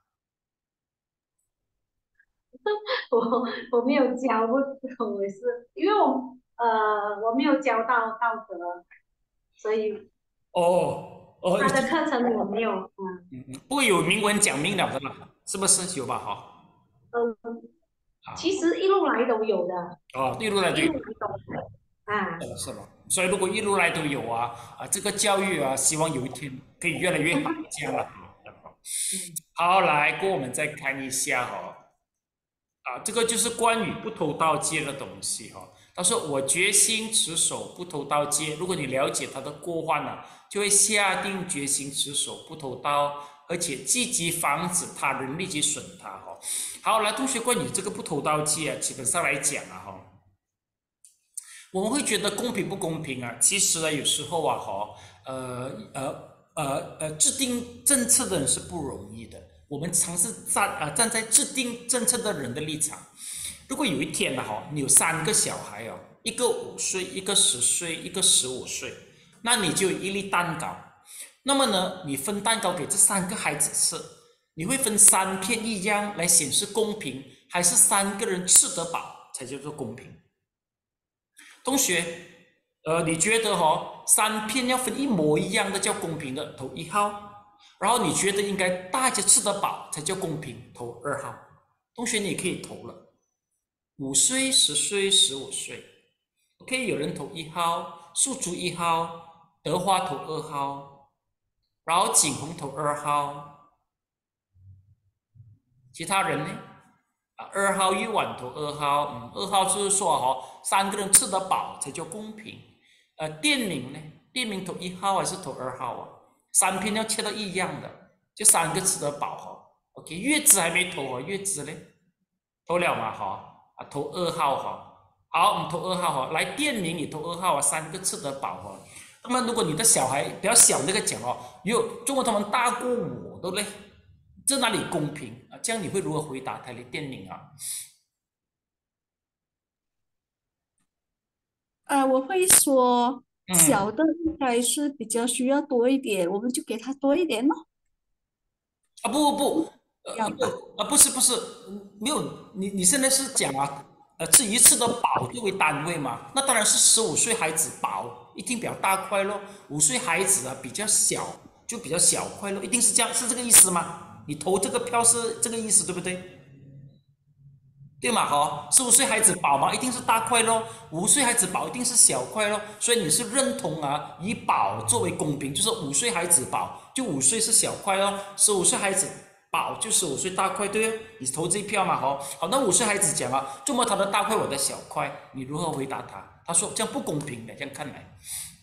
我没有教，我是因为我没有教到道德，所以他的课程我没有不会有明文讲明了的啦，是不是有吧？ 其实一路来都有的一路来都有是吧？所以如果一路来都有这个教育希望有一天可以越来越好这样了好，来过我们再看一下这个就是关于不偷盗戒的东西他说我决心持守不偷盗戒，如果你了解他的过患就会下定决心持守不偷盗，而且积极防止他人立即损他好，来同学，关于这个不偷盗戒基本上来讲我们会觉得公平不公平啊？其实呢，有时候啊，制定政策的人是不容易的。我们尝试站在制定政策的人的立场。如果有一天呢，你有3个小孩哦，一个5岁，一个10岁，一个15岁，那你就有一粒蛋糕。那么呢，你分蛋糕给这3个孩子吃，你会分3片一样来显示公平，还是3个人吃得饱才叫做公平？同学，你觉得3片要分一模一样的叫公平的，投1号。然后你觉得应该大家吃得饱才叫公平，投2号。同学，你可以投了。5岁、10岁、15岁 ，OK， 有人投1号，素竹1号，德华投2号，然后景洪投2号，其他人呢？2号玉婉投2号，2号就是说3个人吃得饱才叫公平。店名呢？店名投1号还是投2号啊？3片要切到一样的，就3个吃得饱OK， 月子还没投月子呢，投了嘛投2号好，我们投2号来店名也投2号3个吃得饱那么如果你的小孩比较小那个讲中国他们大过我的嘞，这哪里公平啊？这样你会如何回答他的店名啊？ 我会说小的应该是比较需要多一点，我们就给他多一点咯。 不是，没有，你现在是讲吃一次的饱作为单位嘛？那当然是15岁孩子饱，一定比较大块咯。5岁孩子比较小，就比较小块咯，一定是这样，是这个意思吗？你投这个票是这个意思，对不对？对嘛15岁孩子饱嘛，一定是大块咯；5岁孩子饱一定是小块咯。所以你是认同以饱作为公平，就是5岁孩子饱，就5岁是小块咯；15岁孩子饱就15岁大块，对哦，你投这一票嘛好，那5岁孩子讲这么他的大块，我的小块，你如何回答他？他说这样不公平的，这样看来。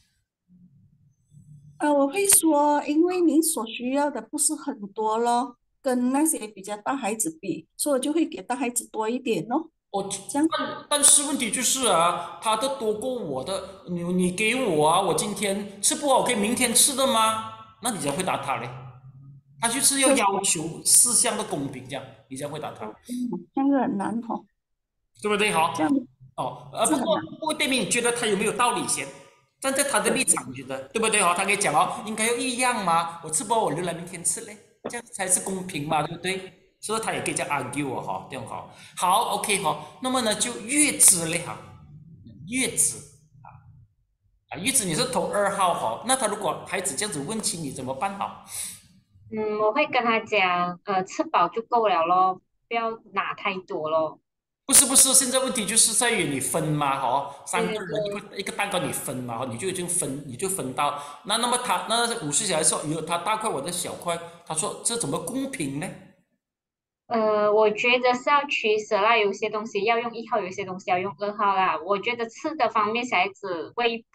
我会说，因为您所需要的不是很多咯，跟那些比较大孩子比，所以我就会给大孩子多一点咯。这样。 但是问题就是他的多过我的，你给我我今天吃不好，可以明天吃的吗？那你怎样回答他嘞？他就是要求4项的公平，这样你怎样回答他？ 这样很难对不对这样不过对面你觉得他有没有道理先？站在他的立场，你觉得对不对他可以讲应该要一样嘛，我吃不饱我留来明天吃嘞，这样才是公平嘛，对不对？所以他也可以这样 argue 这样好 OK 那么呢就月子嘞月子月子你是投2号那他如果孩子这样子问起你怎么办好？ 我会跟他讲，吃饱就够了咯，不要拿太多咯。 不是，现在问题就是在于你分嘛，3个人一个蛋糕你分嘛你就已经分到那么他那50岁小孩说有他大块我的小块，他说这怎么公平呢？ 我觉得是要取舍啦，有些东西要用1号，有些东西要用2号啦。我觉得吃的方面，小孩子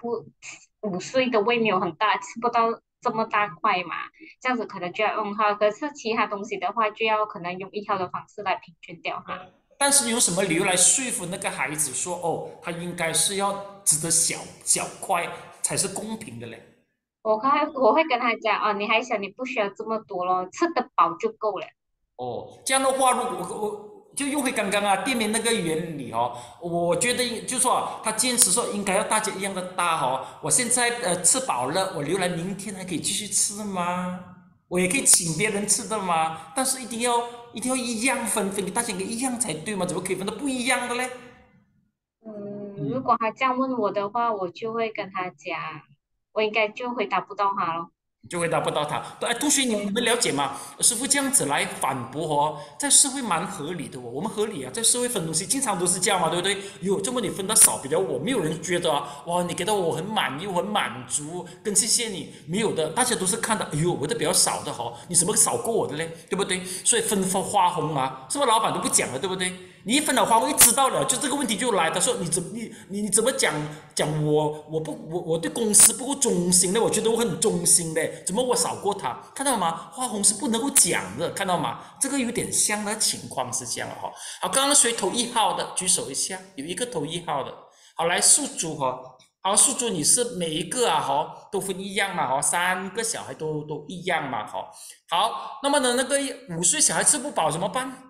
5岁的胃没有很大，吃不到这么大块嘛，这样子可能就要用号。可是其他东西的话，就要可能用1号的方式来平均掉哈。 但是用什么理由来说服那个孩子说他应该是要吃的小块才是公平的嘞？ 我会跟他讲你还小，你不需要这么多咯，吃得饱就够了。 这样的话，如果我就用回刚刚店名那个原理我觉得就说他坚持说应该要大家一样的大我现在吃饱了，我留来明天还可以继续吃吗？我也可以请别人吃的吗？但是一定要一样分给大家应该一样才对吗？怎么可以分得不一样的嘞？ 如果他这样问我的话，我就会跟他讲，我应该就回答不到他咯。 就回答不到他。同学你们了解吗？师父这样子来反驳在社会蛮合理的我们合理在社会分东西经常都是这样嘛，对不对？这么你分得少比较我，没有人觉得哇你给到我很满意，我很满足跟谢谢你，没有的，大家都是看到我的比较少的你怎么少过我的嘞，对不对？所以分花红是不是老板都不讲了，对不对？你一分了花红一知道了，就这个问题就来，他说你怎么讲我对公司不够忠心的，我觉得我很忠心的，怎么我少过他？看到吗？花红是不能够讲的，看到吗？这个有点像的情况是这样好，刚刚谁投1号的举手一下，有一个投1号的， 好，来宿主哈，好，宿主你是每一个啊哈都分一样嘛哈，3个小孩都一样嘛哈。好，那么呢那个5岁小孩吃不饱怎么办？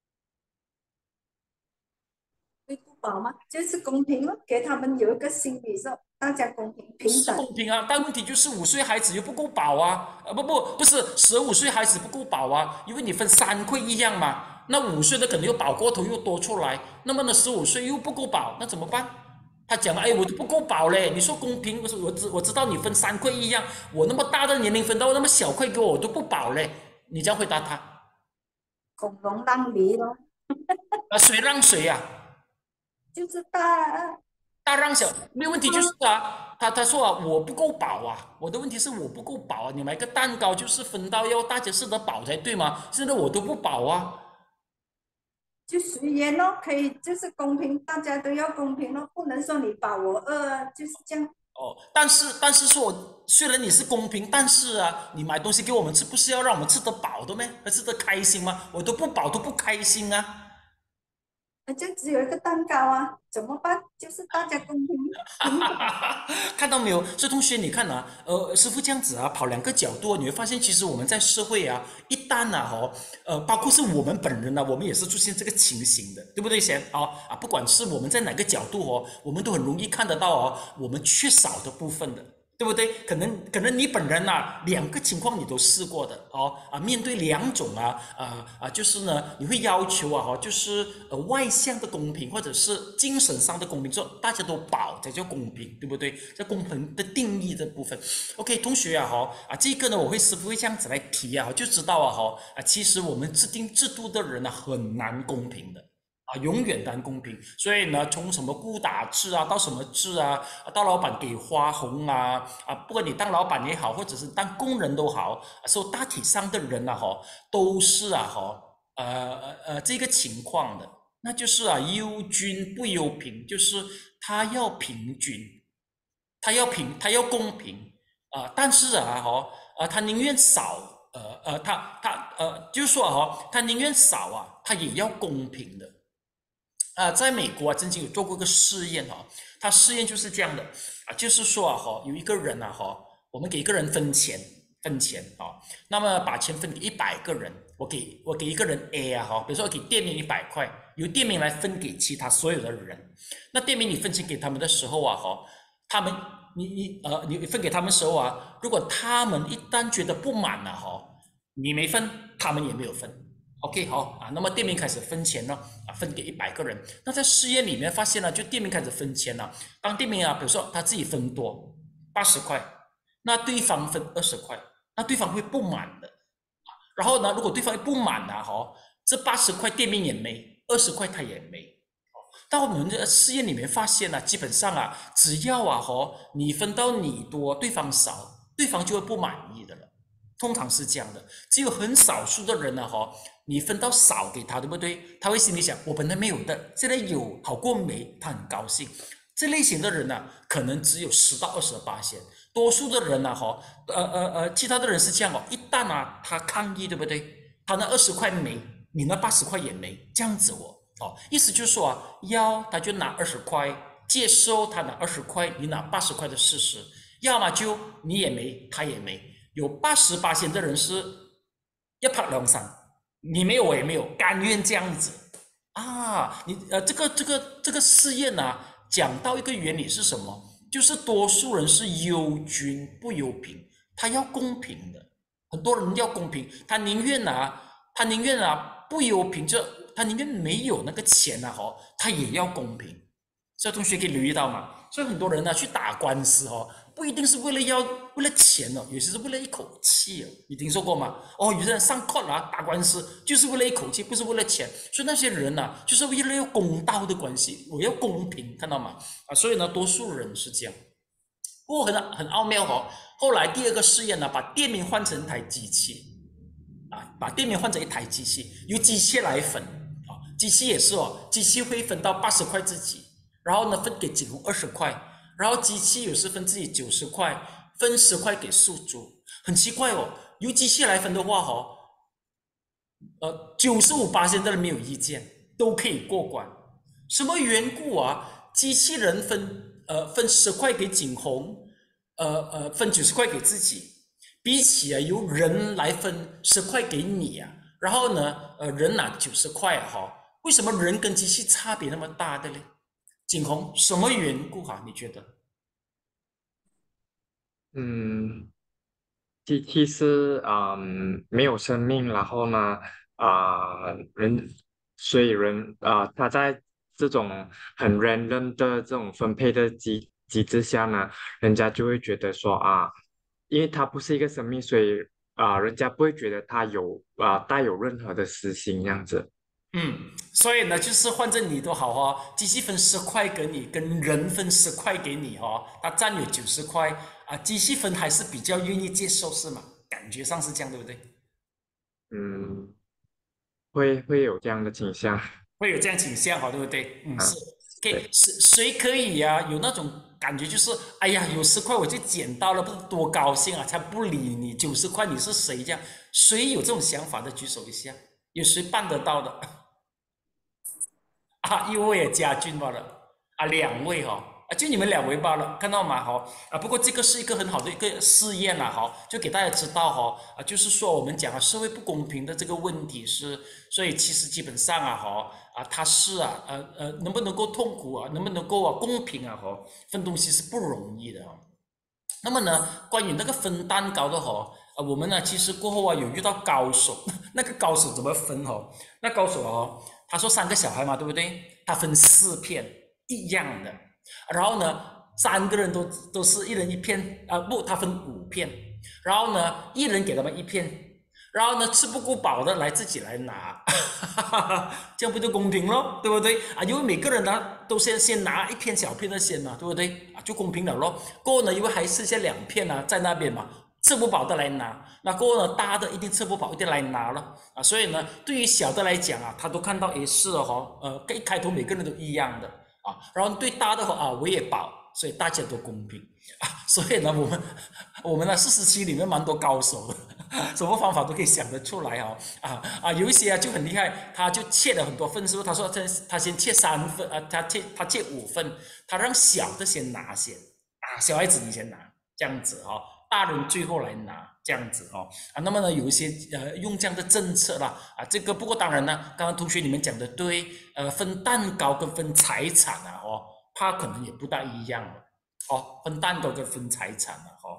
会不饱吗？就是公平了，给他们有一个心理说大家公平平是等。 公平啊，但问题就是5岁孩子又不够饱啊，不是15岁孩子不够饱啊，因为你分3块一样嘛，那5岁的可能又饱过头又多出来，那么呢15岁又不够饱，那怎么办？他讲哎，我都不够饱嘞，你说公平？我知道你分3块一样，我那么大的年龄分到那么小块给我都不饱嘞，你这样回答他？ 孔融让梨咯。 谁让谁呀？ 就是大让小，没有问题，就是啊，他说啊，我不够饱啊，我的问题是我不够饱啊，你买个蛋糕就是分到要大家吃得饱才对吗？现在我都不饱啊， 就随缘咯，可以就是公平，大家都要公平咯，不能说你饱我饿，就是这样。 哦，但是说，虽然你是公平，但是啊，你买东西给我们吃，不是要让我们吃得饱的吗？吃得开心吗？我都不饱都不开心啊。 就只有一个蛋糕啊，怎么办？就是大家公平。 看到没有？所以同学，你看啊，师傅这样子啊，跑2个角度，你会发现，其实我们在社会啊，一旦啊，包括是我们本人呢，我们也是出现这个情形的，对不对？先啊，不管是我们在哪个角度哦，我们都很容易看得到哦，我们缺少的部分的。对不对？可能你本人啊，2个情况你都试过的哦啊，面对2种就是呢，你会要求啊就是外向的公平，或者是精神上的公平，说大家都饱才叫公平，对不对？这公平的定义这部分 ，OK， 同学啊这个呢，师傅会这样子来提啊，就知道啊其实我们制定制度的人呢，很难公平的。永远难公平，所以呢，从什么孤打制啊，到什么制啊，到老板给花红不管你当老板也好，或者是当工人都好，所以大体上的人都是这个情况的，那就是忧均不忧平，就是他要平均，他要公平但是他宁愿少，就是说他宁愿少他也要公平的。在美国曾经有做过一个试验他试验就是这样的就是说有一个人我们给一个人分钱那么把钱分给100个人，我给一个人 A 比如说我给店名100块，由店名来分给其他所有的人。那店名你分钱给他们的时候他们你分给他们的时候如果他们一旦觉得不满你没分，他们也没有分。OK 好那么店名开始分钱呢分给100个人。那在试验里面发现呢，就店名开始分钱当店名比如说他自己分多80块，那对方分20块，那对方会不满的。然后呢，如果对方不满这80块店名也没，20块他也没。但我们的试验里面发现基本上只要你分到你多，对方少，对方就会不满意的了。通常是这样的，只有很少数的人你分到少给他，对不对？他会心里想，我本来没有的，现在有好过没，他很高兴。这类型的人可能只有10到20%，多数的人其他的人是这样一旦他抗议，对不对？他那20块没，你那80块也没，这样子意思就是说要他就拿20块，接受他拿20块，你拿80块的事实，要么就你也没，他也没。有80%的人是一拍两散，你没有我也没有，甘愿这样子你这个试验讲到一个原理是什么？就是多数人是忧均不忧平，他要公平的，很多人要公平，他宁愿不忧平，就他宁愿没有那个钱他也要公平。所以同学可以留意到嘛，所以很多人去打官司不一定是为了钱有些是为了一口气你听说过吗？有些人上 court 打官司就是为了一口气，不是为了钱。所以那些人就是为了要公道的关系，我要公平，看到吗？所以呢，多数人是这样。不过很奥妙后来第2个试验把店名换成一台机器把店名换成一台机器，由机器来分机器也是机器会分到80块自己，然后呢分给警方20块，然后机器有时分自己90块，分10块给宿主。很奇怪由机器来分的话95%的人没有意见，都可以过关。什么缘故机器人分10块给景洪，分90块给自己，比起由人来分10块给你啊，然后呢，人拿90块哈，为什么人跟机器差别那么大的嘞？景洪，什么缘故哈？你觉得？ 机器是没有生命，然后呢所以人他在这种很 random 的这种分配的机制下呢，人家就会觉得说因为它不是一个生命，所以人家不会觉得它带有任何的私心这样子。 所以呢，就是换成你都好哦，机器分10块给你，跟人分10块给你哦，它占有90块机器分还是比较愿意接受是吗？感觉上是这样，对不对？ 会有这样的倾向， 会有这样倾向对不对？是，谁可以有那种感觉，就是哎呀，有10块我就捡到了，不是多高兴啊？才不理你90块，你是谁这样？谁有这种想法的举手一下？有谁办得到的？1位家俊罢了2位就你们2位罢了，看到吗？不过这个是一个很好的一个试验就给大家知道就是说我们讲社会不公平的这个问题是，所以其实基本上它是能不能够痛苦能不能够公平分东西是不容易的那么呢，关于那个分蛋糕的我们呢其实过后有遇到高手，那个高手怎么分那高手他说3个小孩嘛，对不对？他分4片一样的。然后呢，3个人都是1人1片他分5片，然后呢1人给他们1片，然后呢吃不够饱的自己来拿这样不就公平咯，对不对因为每个人呢都先拿1片小片的先嘛，对不对就公平了咯。过后呢因为还剩下2片在那边嘛，吃不饱的来拿，那过后呢大的一定吃不饱，一定来拿了所以呢对于小的来讲他都看到是一开头每个人都一样的然后对大的我也饱，所以大家都公平所以呢我们的47里面蛮多高手的什么方法都可以想得出来有一些就很厉害，他就切了很多份，是不是？他说他先切3份他切5份，他让小的先拿先小孩子你先拿这样子大人最后来拿这样子那么呢有一些用这样的政策啦这个不过当然呢，刚刚同学你们讲的对分蛋糕跟分财产怕可能也不大一样了分蛋糕跟分财产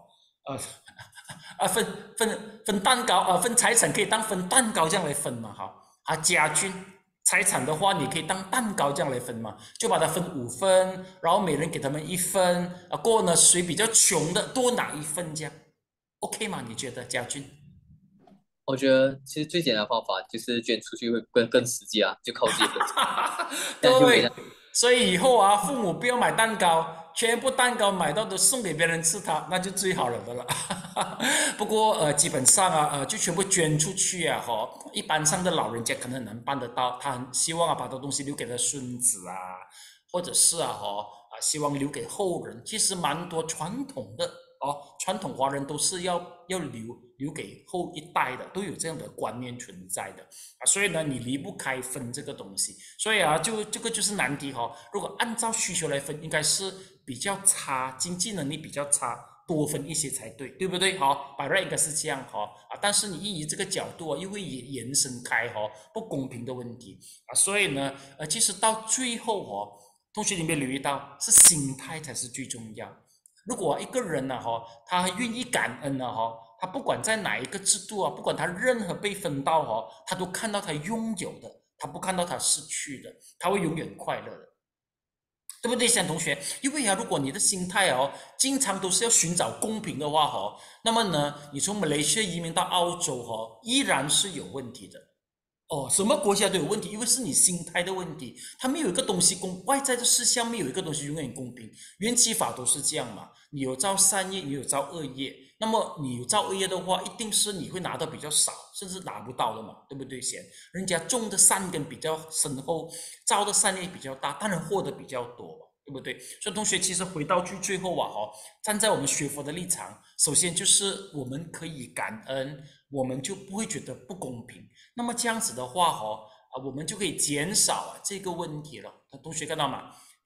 分蛋糕分财产可以当分蛋糕这样来分嘛家俊财产的话你可以当蛋糕这样来分嘛，就把它分5分，然后每人给他们1分过后呢谁比较穷的多拿1份这样 OK 吗？你觉得家俊？ 我觉得其实最简单的方法就是捐出去会更实际就靠自己对，所以以后父母不要买蛋糕，全部蛋糕买到都送给别人吃那就最好了的了不过基本上就全部捐出去一般上的老人家可能很难办得到，他很希望把这东西留给他孙子或者是希望留给后人。其实蛮多传统的传统华人都是要留给后一代的，都有这样的观念存在的所以呢你离不开分这个东西，所以就这个就是难题如果按照需求来分，应该是比较差，经济能力比较差，多分一些才对，对不对百瑞应该是这样但是你以这个角度又会延伸开不公平的问题所以呢其实到最后同学你没留意到是心态才是最重要。如果一个人他愿意感恩他不管在哪一个制度不管他任何被分到他都看到他拥有的，他不看到他失去的，他会永远快乐的，对不对，小同学？因为如果你的心态经常都是要寻找公平的话那么呢你从马来西亚移民到澳洲依然是有问题的什么国家都有问题，因为是你心态的问题，它没有一个东西外在的事项没有一个东西永远公平，缘起法都是这样嘛，你有造善业，你有造恶业，那么你有造恶业的话，一定是你会拿到比较少，甚至拿不到的嘛，对不对？人家种的善根比较深厚，造的善业比较大，当然获得比较多，对不对？所以同学其实回到去最后站在我们学佛的立场，首先就是我们可以感恩，我们就不会觉得不公平，那么这样子的话我们就可以减少这个问题了。同学看到吗？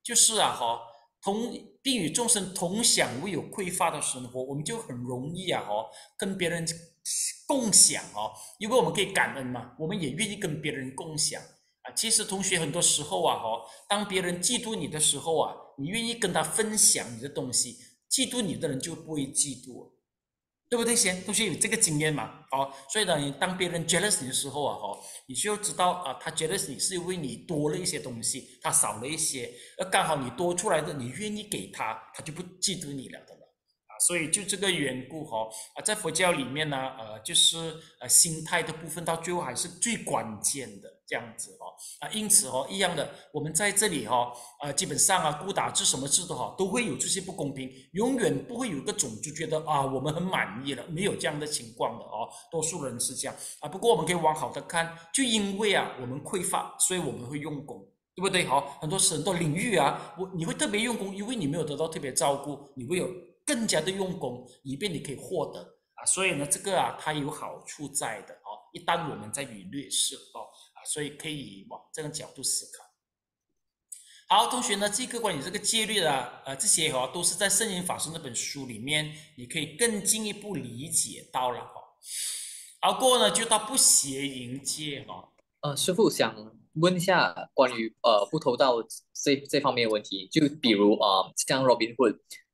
就是并与众生同享未有匮乏的生活，我们就很容易跟别人共享因为我们可以感恩嘛，我们也愿意跟别人共享其实同学很多时候当别人嫉妒你的时候你愿意跟他分享你的东西，嫉妒你的人就不会嫉妒对不对？同学有这个经验嘛？所以呢，当别人 jealous 你的时候你就知道他 jealous 你是因为你多了一些东西，他少了一些，而刚好你多出来的，你愿意给他，他就不嫉妒你了的了所以就这个缘故在佛教里面呢，就是心态的部分到最后还是最关键的这样子因此一样的，我们在这里基本上孤打制什么制度都会有这些不公平，永远不会有一个种族觉得我们很满意了，没有这样的情况的多数人是这样不过我们可以往好的看，就因为我们匮乏，所以我们会用功，对不对？很多领域你会特别用功，因为你没有得到特别照顾，你会有更加的用功，以便你可以获得所以呢，这个它有好处在的一旦我们在于劣势所以可以往这个角度思考。好，同学呢，这个关于这个戒律这些都是在《圣严法师》那本书里面，你可以更进一步理解到了好，过后呢，就到不邪淫戒师父想问一下关于不偷盗这方面的问题，就比如像 Robin Hood，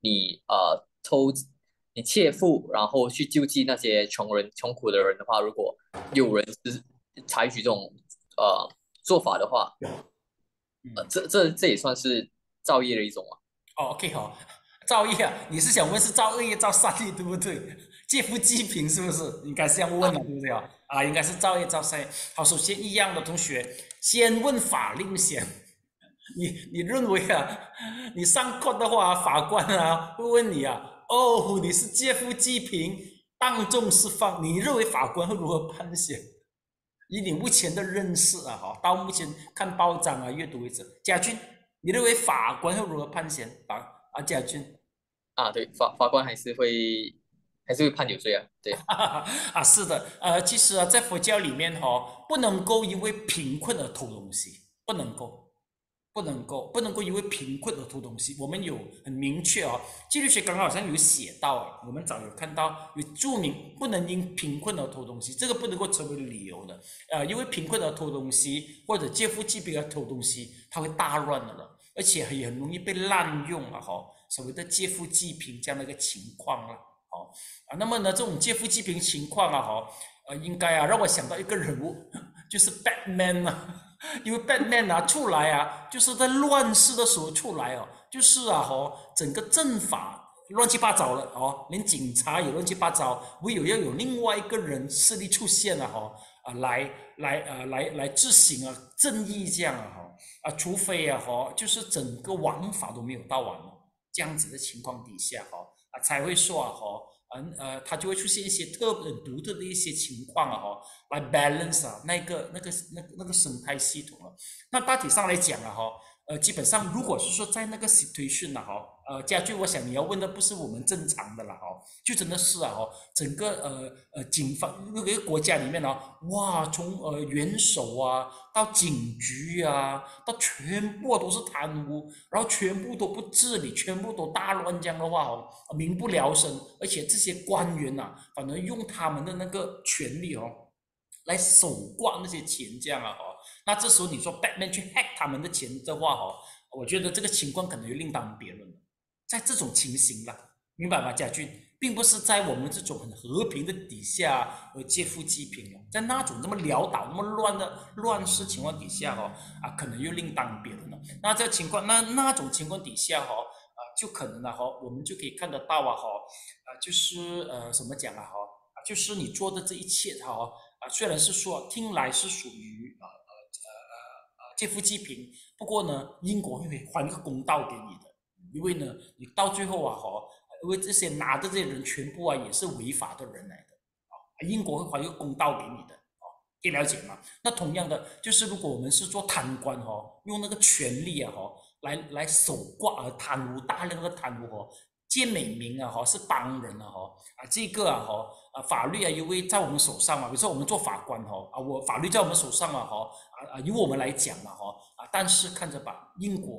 你窃富，然后去救济那些穷苦的人的话，如果有人是采取这种做法的话，这也算是造业的一种 OK 造业你是想问是造恶业造善业对不对？借富济贫是不是？应该是这样问对不对应该是造业造善业。好，首先一样的同学，先问法令先。你认为你上课的话，法官会问你你是借富济贫，当众释放，你认为法官会如何判刑？以你目前的认识到目前看报章阅读为止，家俊，你认为法官会如何判刑？家俊对，法官还是会判有罪对是的其实在佛教里面不能够因为贫困而偷东西，不能够因为贫困而偷东西。我们有很明确纪律学刚刚好像有写到我们早有看到有注明不能因贫困而偷东西，这个不能够成为理由的因为贫困而偷东西或者借富济贫而偷东西，它会大乱的了，而且也很容易被滥用所谓的借富济贫这样的一个情况那么呢，这种借富济贫情况应该让我想到一个人物，就是 Batman 因为 Batman出来就是在乱世的时候出来就是整个政法乱七八糟了连警察也乱七八糟，唯有要有另外一个人势力出现了来执行正义这样除非就是整个王法都没有到完这样子的情况底下才会说它就会出现一些独特的一些情况来 balance 那个生态系统那大体上来讲基本上如果是说在那个 situation 家俊，我想你要问的不是我们正常的就真的是整个警方那个国家里面哇，从元首到警局到全部都是贪污，然后全部都不治理，全部都大乱这样的话民不聊生，而且这些官员反而用他们的那个权力来手挂那些钱这样那这时候你说 Batman 去 hack 他们的钱的话我觉得这个情况可能又另当别论了。在这种情形啦，明白吗？家俊，并不是在我们这种很和平的底下借富济贫在那种那么潦倒、那么乱世情况底下可能又另当别论了。那这个情况，那种情况底下就可能我们就可以看得到就是怎么讲就是你做的这一切虽然是说听来是属于借富济贫，不过呢，英国会还一个公道给你的，因为呢，你到最后因为这些拿的这些人全部也是违法的人来的英国会还一个公道给你的可以了解吗？那同样的，就是如果我们是做贪官用那个权力来手挂贪污，大量的贪污借美名是帮人这个法律因为在我们手上比如说我们做法官法律在我们手上由我们来讲但是看着吧，英国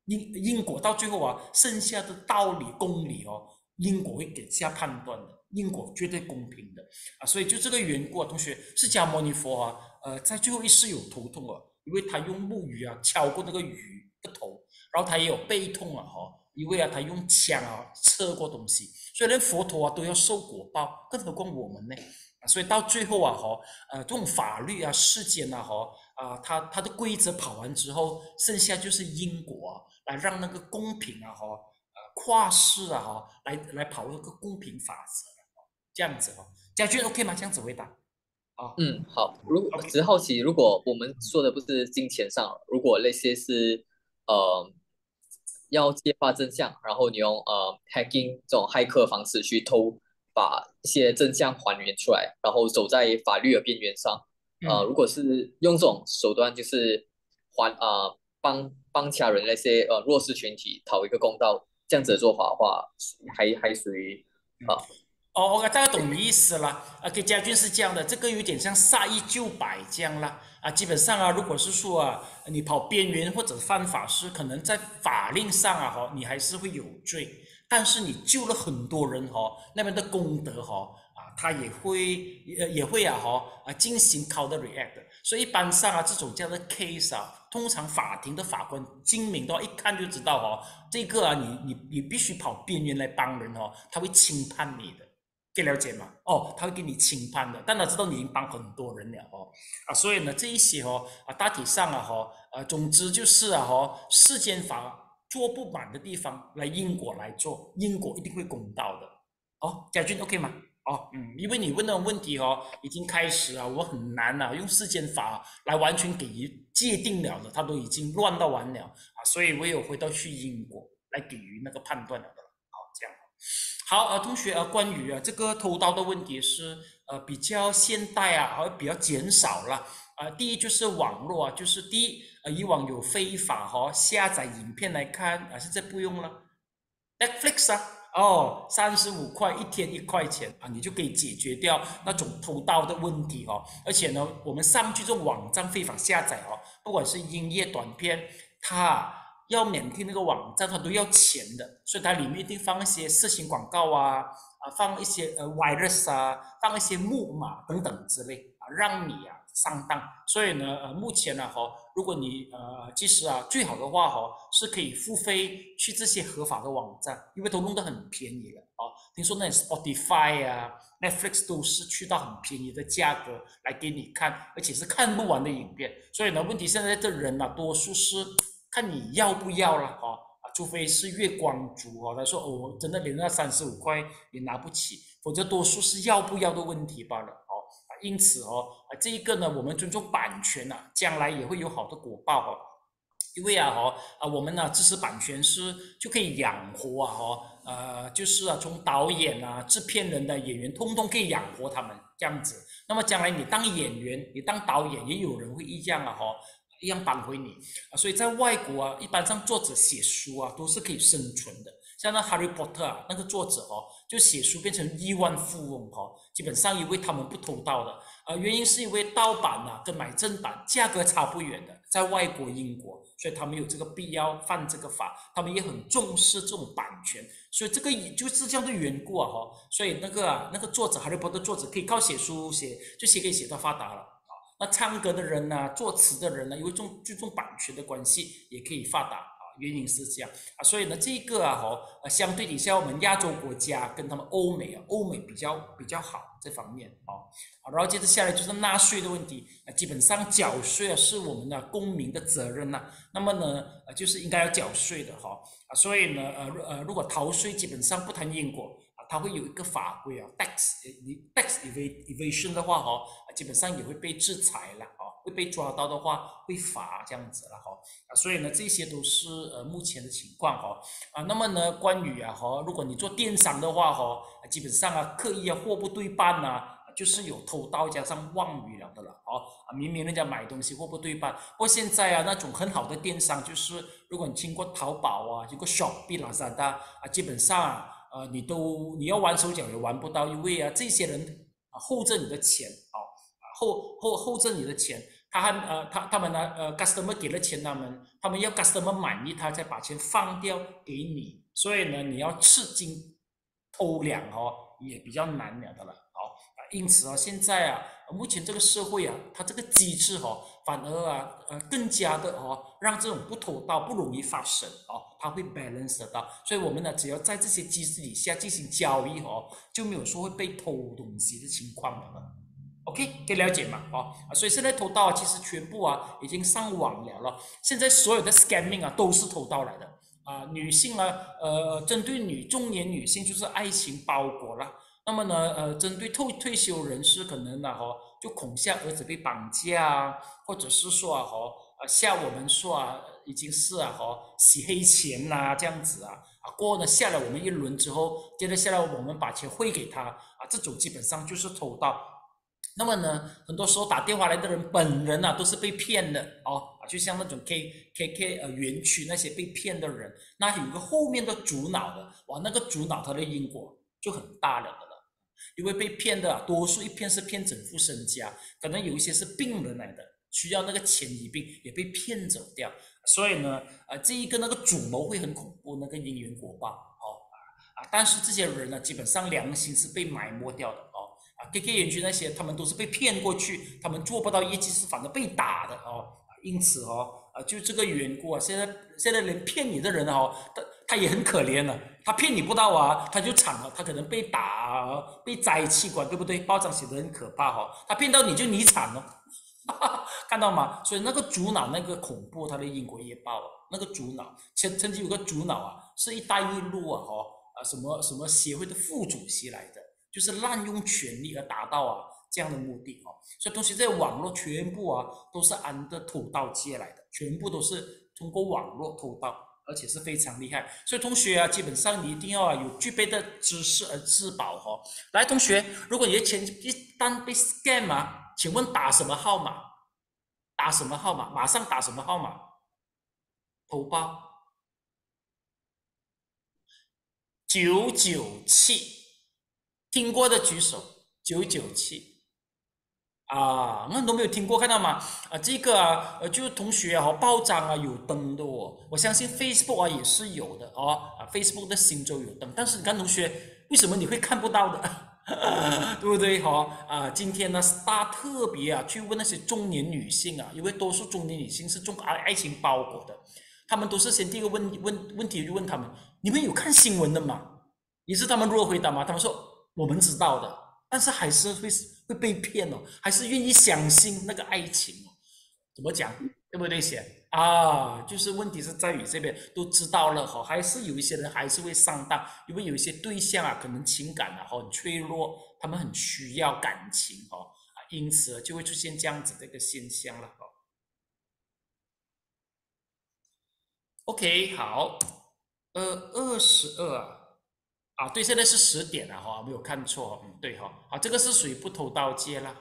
因果到最后啊，剩下的道理公理哦，因果会给下判断的，因果绝对公平的啊，所以就这个缘故啊，同学，释迦牟尼佛啊，在最后一世有头痛啊，因为他用木鱼啊敲过那个鱼的头，然后他也有背痛啊，因为啊他用枪啊射过东西，所以连佛陀啊都要受果报，更何况我们呢？所以到最后啊，这种法律啊、世间啊，它的规则跑完之后，剩下就是因果啊，来让那个公平啊，跨世啊，来跑那个公平法则，这样子哦。家俊 OK 吗？这样子回答。 好。只是好奇，如果我们说的不是金钱上，如果那些是要揭发真相，然后你用hacking 这种骇客方式去把一些真相还原出来，然后走在法律的边缘上。如果是用这种手段，就是帮其他人那些弱势群体讨一个公道，这样子的做法的话，还属于我大概懂你意思了。给家俊是这样的，这个有点像杀一救百这样啦。基本上啊，如果是说啊，你跑边缘或者犯法是可能在法令上啊，你还是会有罪。但是你救了很多人那边的功德他也会进行 counter react 的。所以一般上啊，这种这样的 case 啊，通常法庭的法官精明的话，一看就知道这个啊，你必须跑边缘来帮人他会轻判你的。可以了解吗？他会给你轻判的，但他知道你已经帮很多人了所以呢，这一些大体上总之就是世间法做不满的地方，来因果来做，因果一定会公道的。家俊 OK 吗？因为你问的问题已经开始我很难用世间法来完全给予界定了的，它都已经乱到完了所以我有回到去因果来给予那个判断了的。这样。好，同学关于这个偷盗的问题是比较现代比较减少了第一就是网络就是第一以往有非法下载影片来看现在不用了 Netflix 35块一天1块钱你就可以解决掉那种偷盗的问题而且呢，我们上去这种网站非法下载不管是音乐短片，它要免听那个网站，它都要钱的，所以它里面一定放一些色情广告放一些virus 放一些木马等等之类让你上当。所以呢，目前如果你其实最好的话是可以付费去这些合法的网站，因为都弄得很便宜了听说那 Spotify Netflix 都是去到很便宜的价格来给你看，而且是看不完的影片。所以呢，问题现在的人多数是看你要不要了除非是月光族他说我真的连那35块也拿不起，否则多数是要不要的问题罢了因此这一个呢，我们尊重版权将来也会有好的果报因为我们支持版权是就可以养活就是從導演制片人的演員通通可以養活他們這樣子。那麼將來你當演員你當導演也有人會一樣一樣幫回你所以在外國一般上作者寫書都是可以生存的。像那 Harry Potter 那個作者就寫書變成億萬富翁基本上因為他們不偷盜的原因是因為盜版跟買正版價格差不遠的，在外國英國，所以他們有這個必要犯這個法，他們也很重視這種版權，所以這個就是這樣的緣故所以那個作者 Harry Potter 作者可以靠寫書可以寫到發達了那唱歌的人作詞的人因為注重版權的關係也可以發達原因是這樣所以呢這個相對底下我們亞洲國家跟他們歐美比較好這方面然後接着下來就是納稅的問題基本上繳稅是我們的公民的責任那麼呢就是應該要繳稅的所以呢如果逃稅基本上不談因果它會有一個法規tax evasion 的話基本上也會被制裁了會被抓到的話會罰這樣子了所以呢這些都是目前的情況那麼呢關於如果你做電商的話基本上刻意貨不對辦就是有偷盜加上妄語了的了明明人家買東西貨不對辦不過現在那種很好的電商就是如果你經過淘寶經過 Shopee Lazada 基本上你要玩手腳也玩不到因為這些人hold着你的錢hold着你的錢他们呢customer 给了钱他们要 customer 满意，他才把钱放掉给你，所以呢你要吃进偷两也比较难了的了。因此现在目前这个社会它这个机制反而更加的让这种不偷盗不容易发生它会 balance 得到，所以我们呢只要在这些机制底下进行交易就没有说会被偷东西的情况了。OK， 可以了解吗？所以现在偷盗其实全部已经上网了。现在所有的 scamming 都是偷盗来的女性针对中年女性就是爱情包裹了。那么呢，针对退休人士，可能呢就恐吓儿子被绑架或者是说吓我们说已经是洗黑钱这样子过后呢吓了我们一轮之后，接着下来我们把钱汇给他这种基本上就是偷盗。那么呢，很多时候打电话来的人本人都是被骗的就像那种 KK 园区那些被骗的人，那有一个后面的主脑的，那个主脑他的因果就很大了。因为被骗的多数一骗是骗整副身家，可能有一些是病人来的，需要那个钱一并也被骗走掉。所以呢，这一个那个主谋会很恐怖，那个因缘果报但是这些人呢，基本上良心是被埋没掉的KK 园区那些他们都是被骗过去，他们做不到业绩是反而被打的因此就这个缘故现在连骗你的人他也很可怜了，他骗你不到他就惨了，他可能被打被摘器官，对不对？报章写的很可怕他骗到你就你惨了看到吗？所以那个主脑那个恐怖，他的因果业报那个主脑曾经有个主脑是一带一路什么协会的副主席来的，就是滥用权力而达到这样的目的所以同学在网络全部都是按的偷盗界来的，全部都是通过网络偷盗，而且是非常厉害。所以同学基本上你一定要有具备的知识而自保来，同学，如果你的钱一旦被 scam 请问打什么号码？打什么号码？马上打什么号码？投报997，听过的举手。997那你都没有听过，看到吗？这个就是同学报章有登的我相信 Facebook 也是有的Facebook 的新州有登，但是你看同学，为什么你会看不到的？对不对今天呢 Star 特别去问那些中年女性因为多数中年女性是中爱情包裹的，他们都是先第一个问题就问他们，你们有看新闻的吗？也是他们如何回答吗？他们说我们知道的，但是还是会被骗还是愿意相信那个爱情怎么讲，对不对？就是问题是在于这边都知道了还是有一些人还是会上当，因为有一些对象可能情感很脆弱，他们很需要感情因此就会出现这样子的一个现象了OK， 好，22对，现在是10点了没有看错对这个是属于不偷盗界了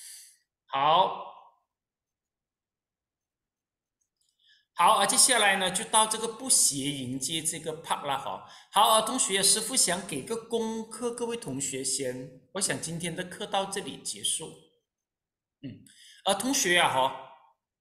好，接下来呢就到这个不邪淫界这个 part 了好，同学，师父想给个功课，各位同学先，我想今天的课到这里结束。同学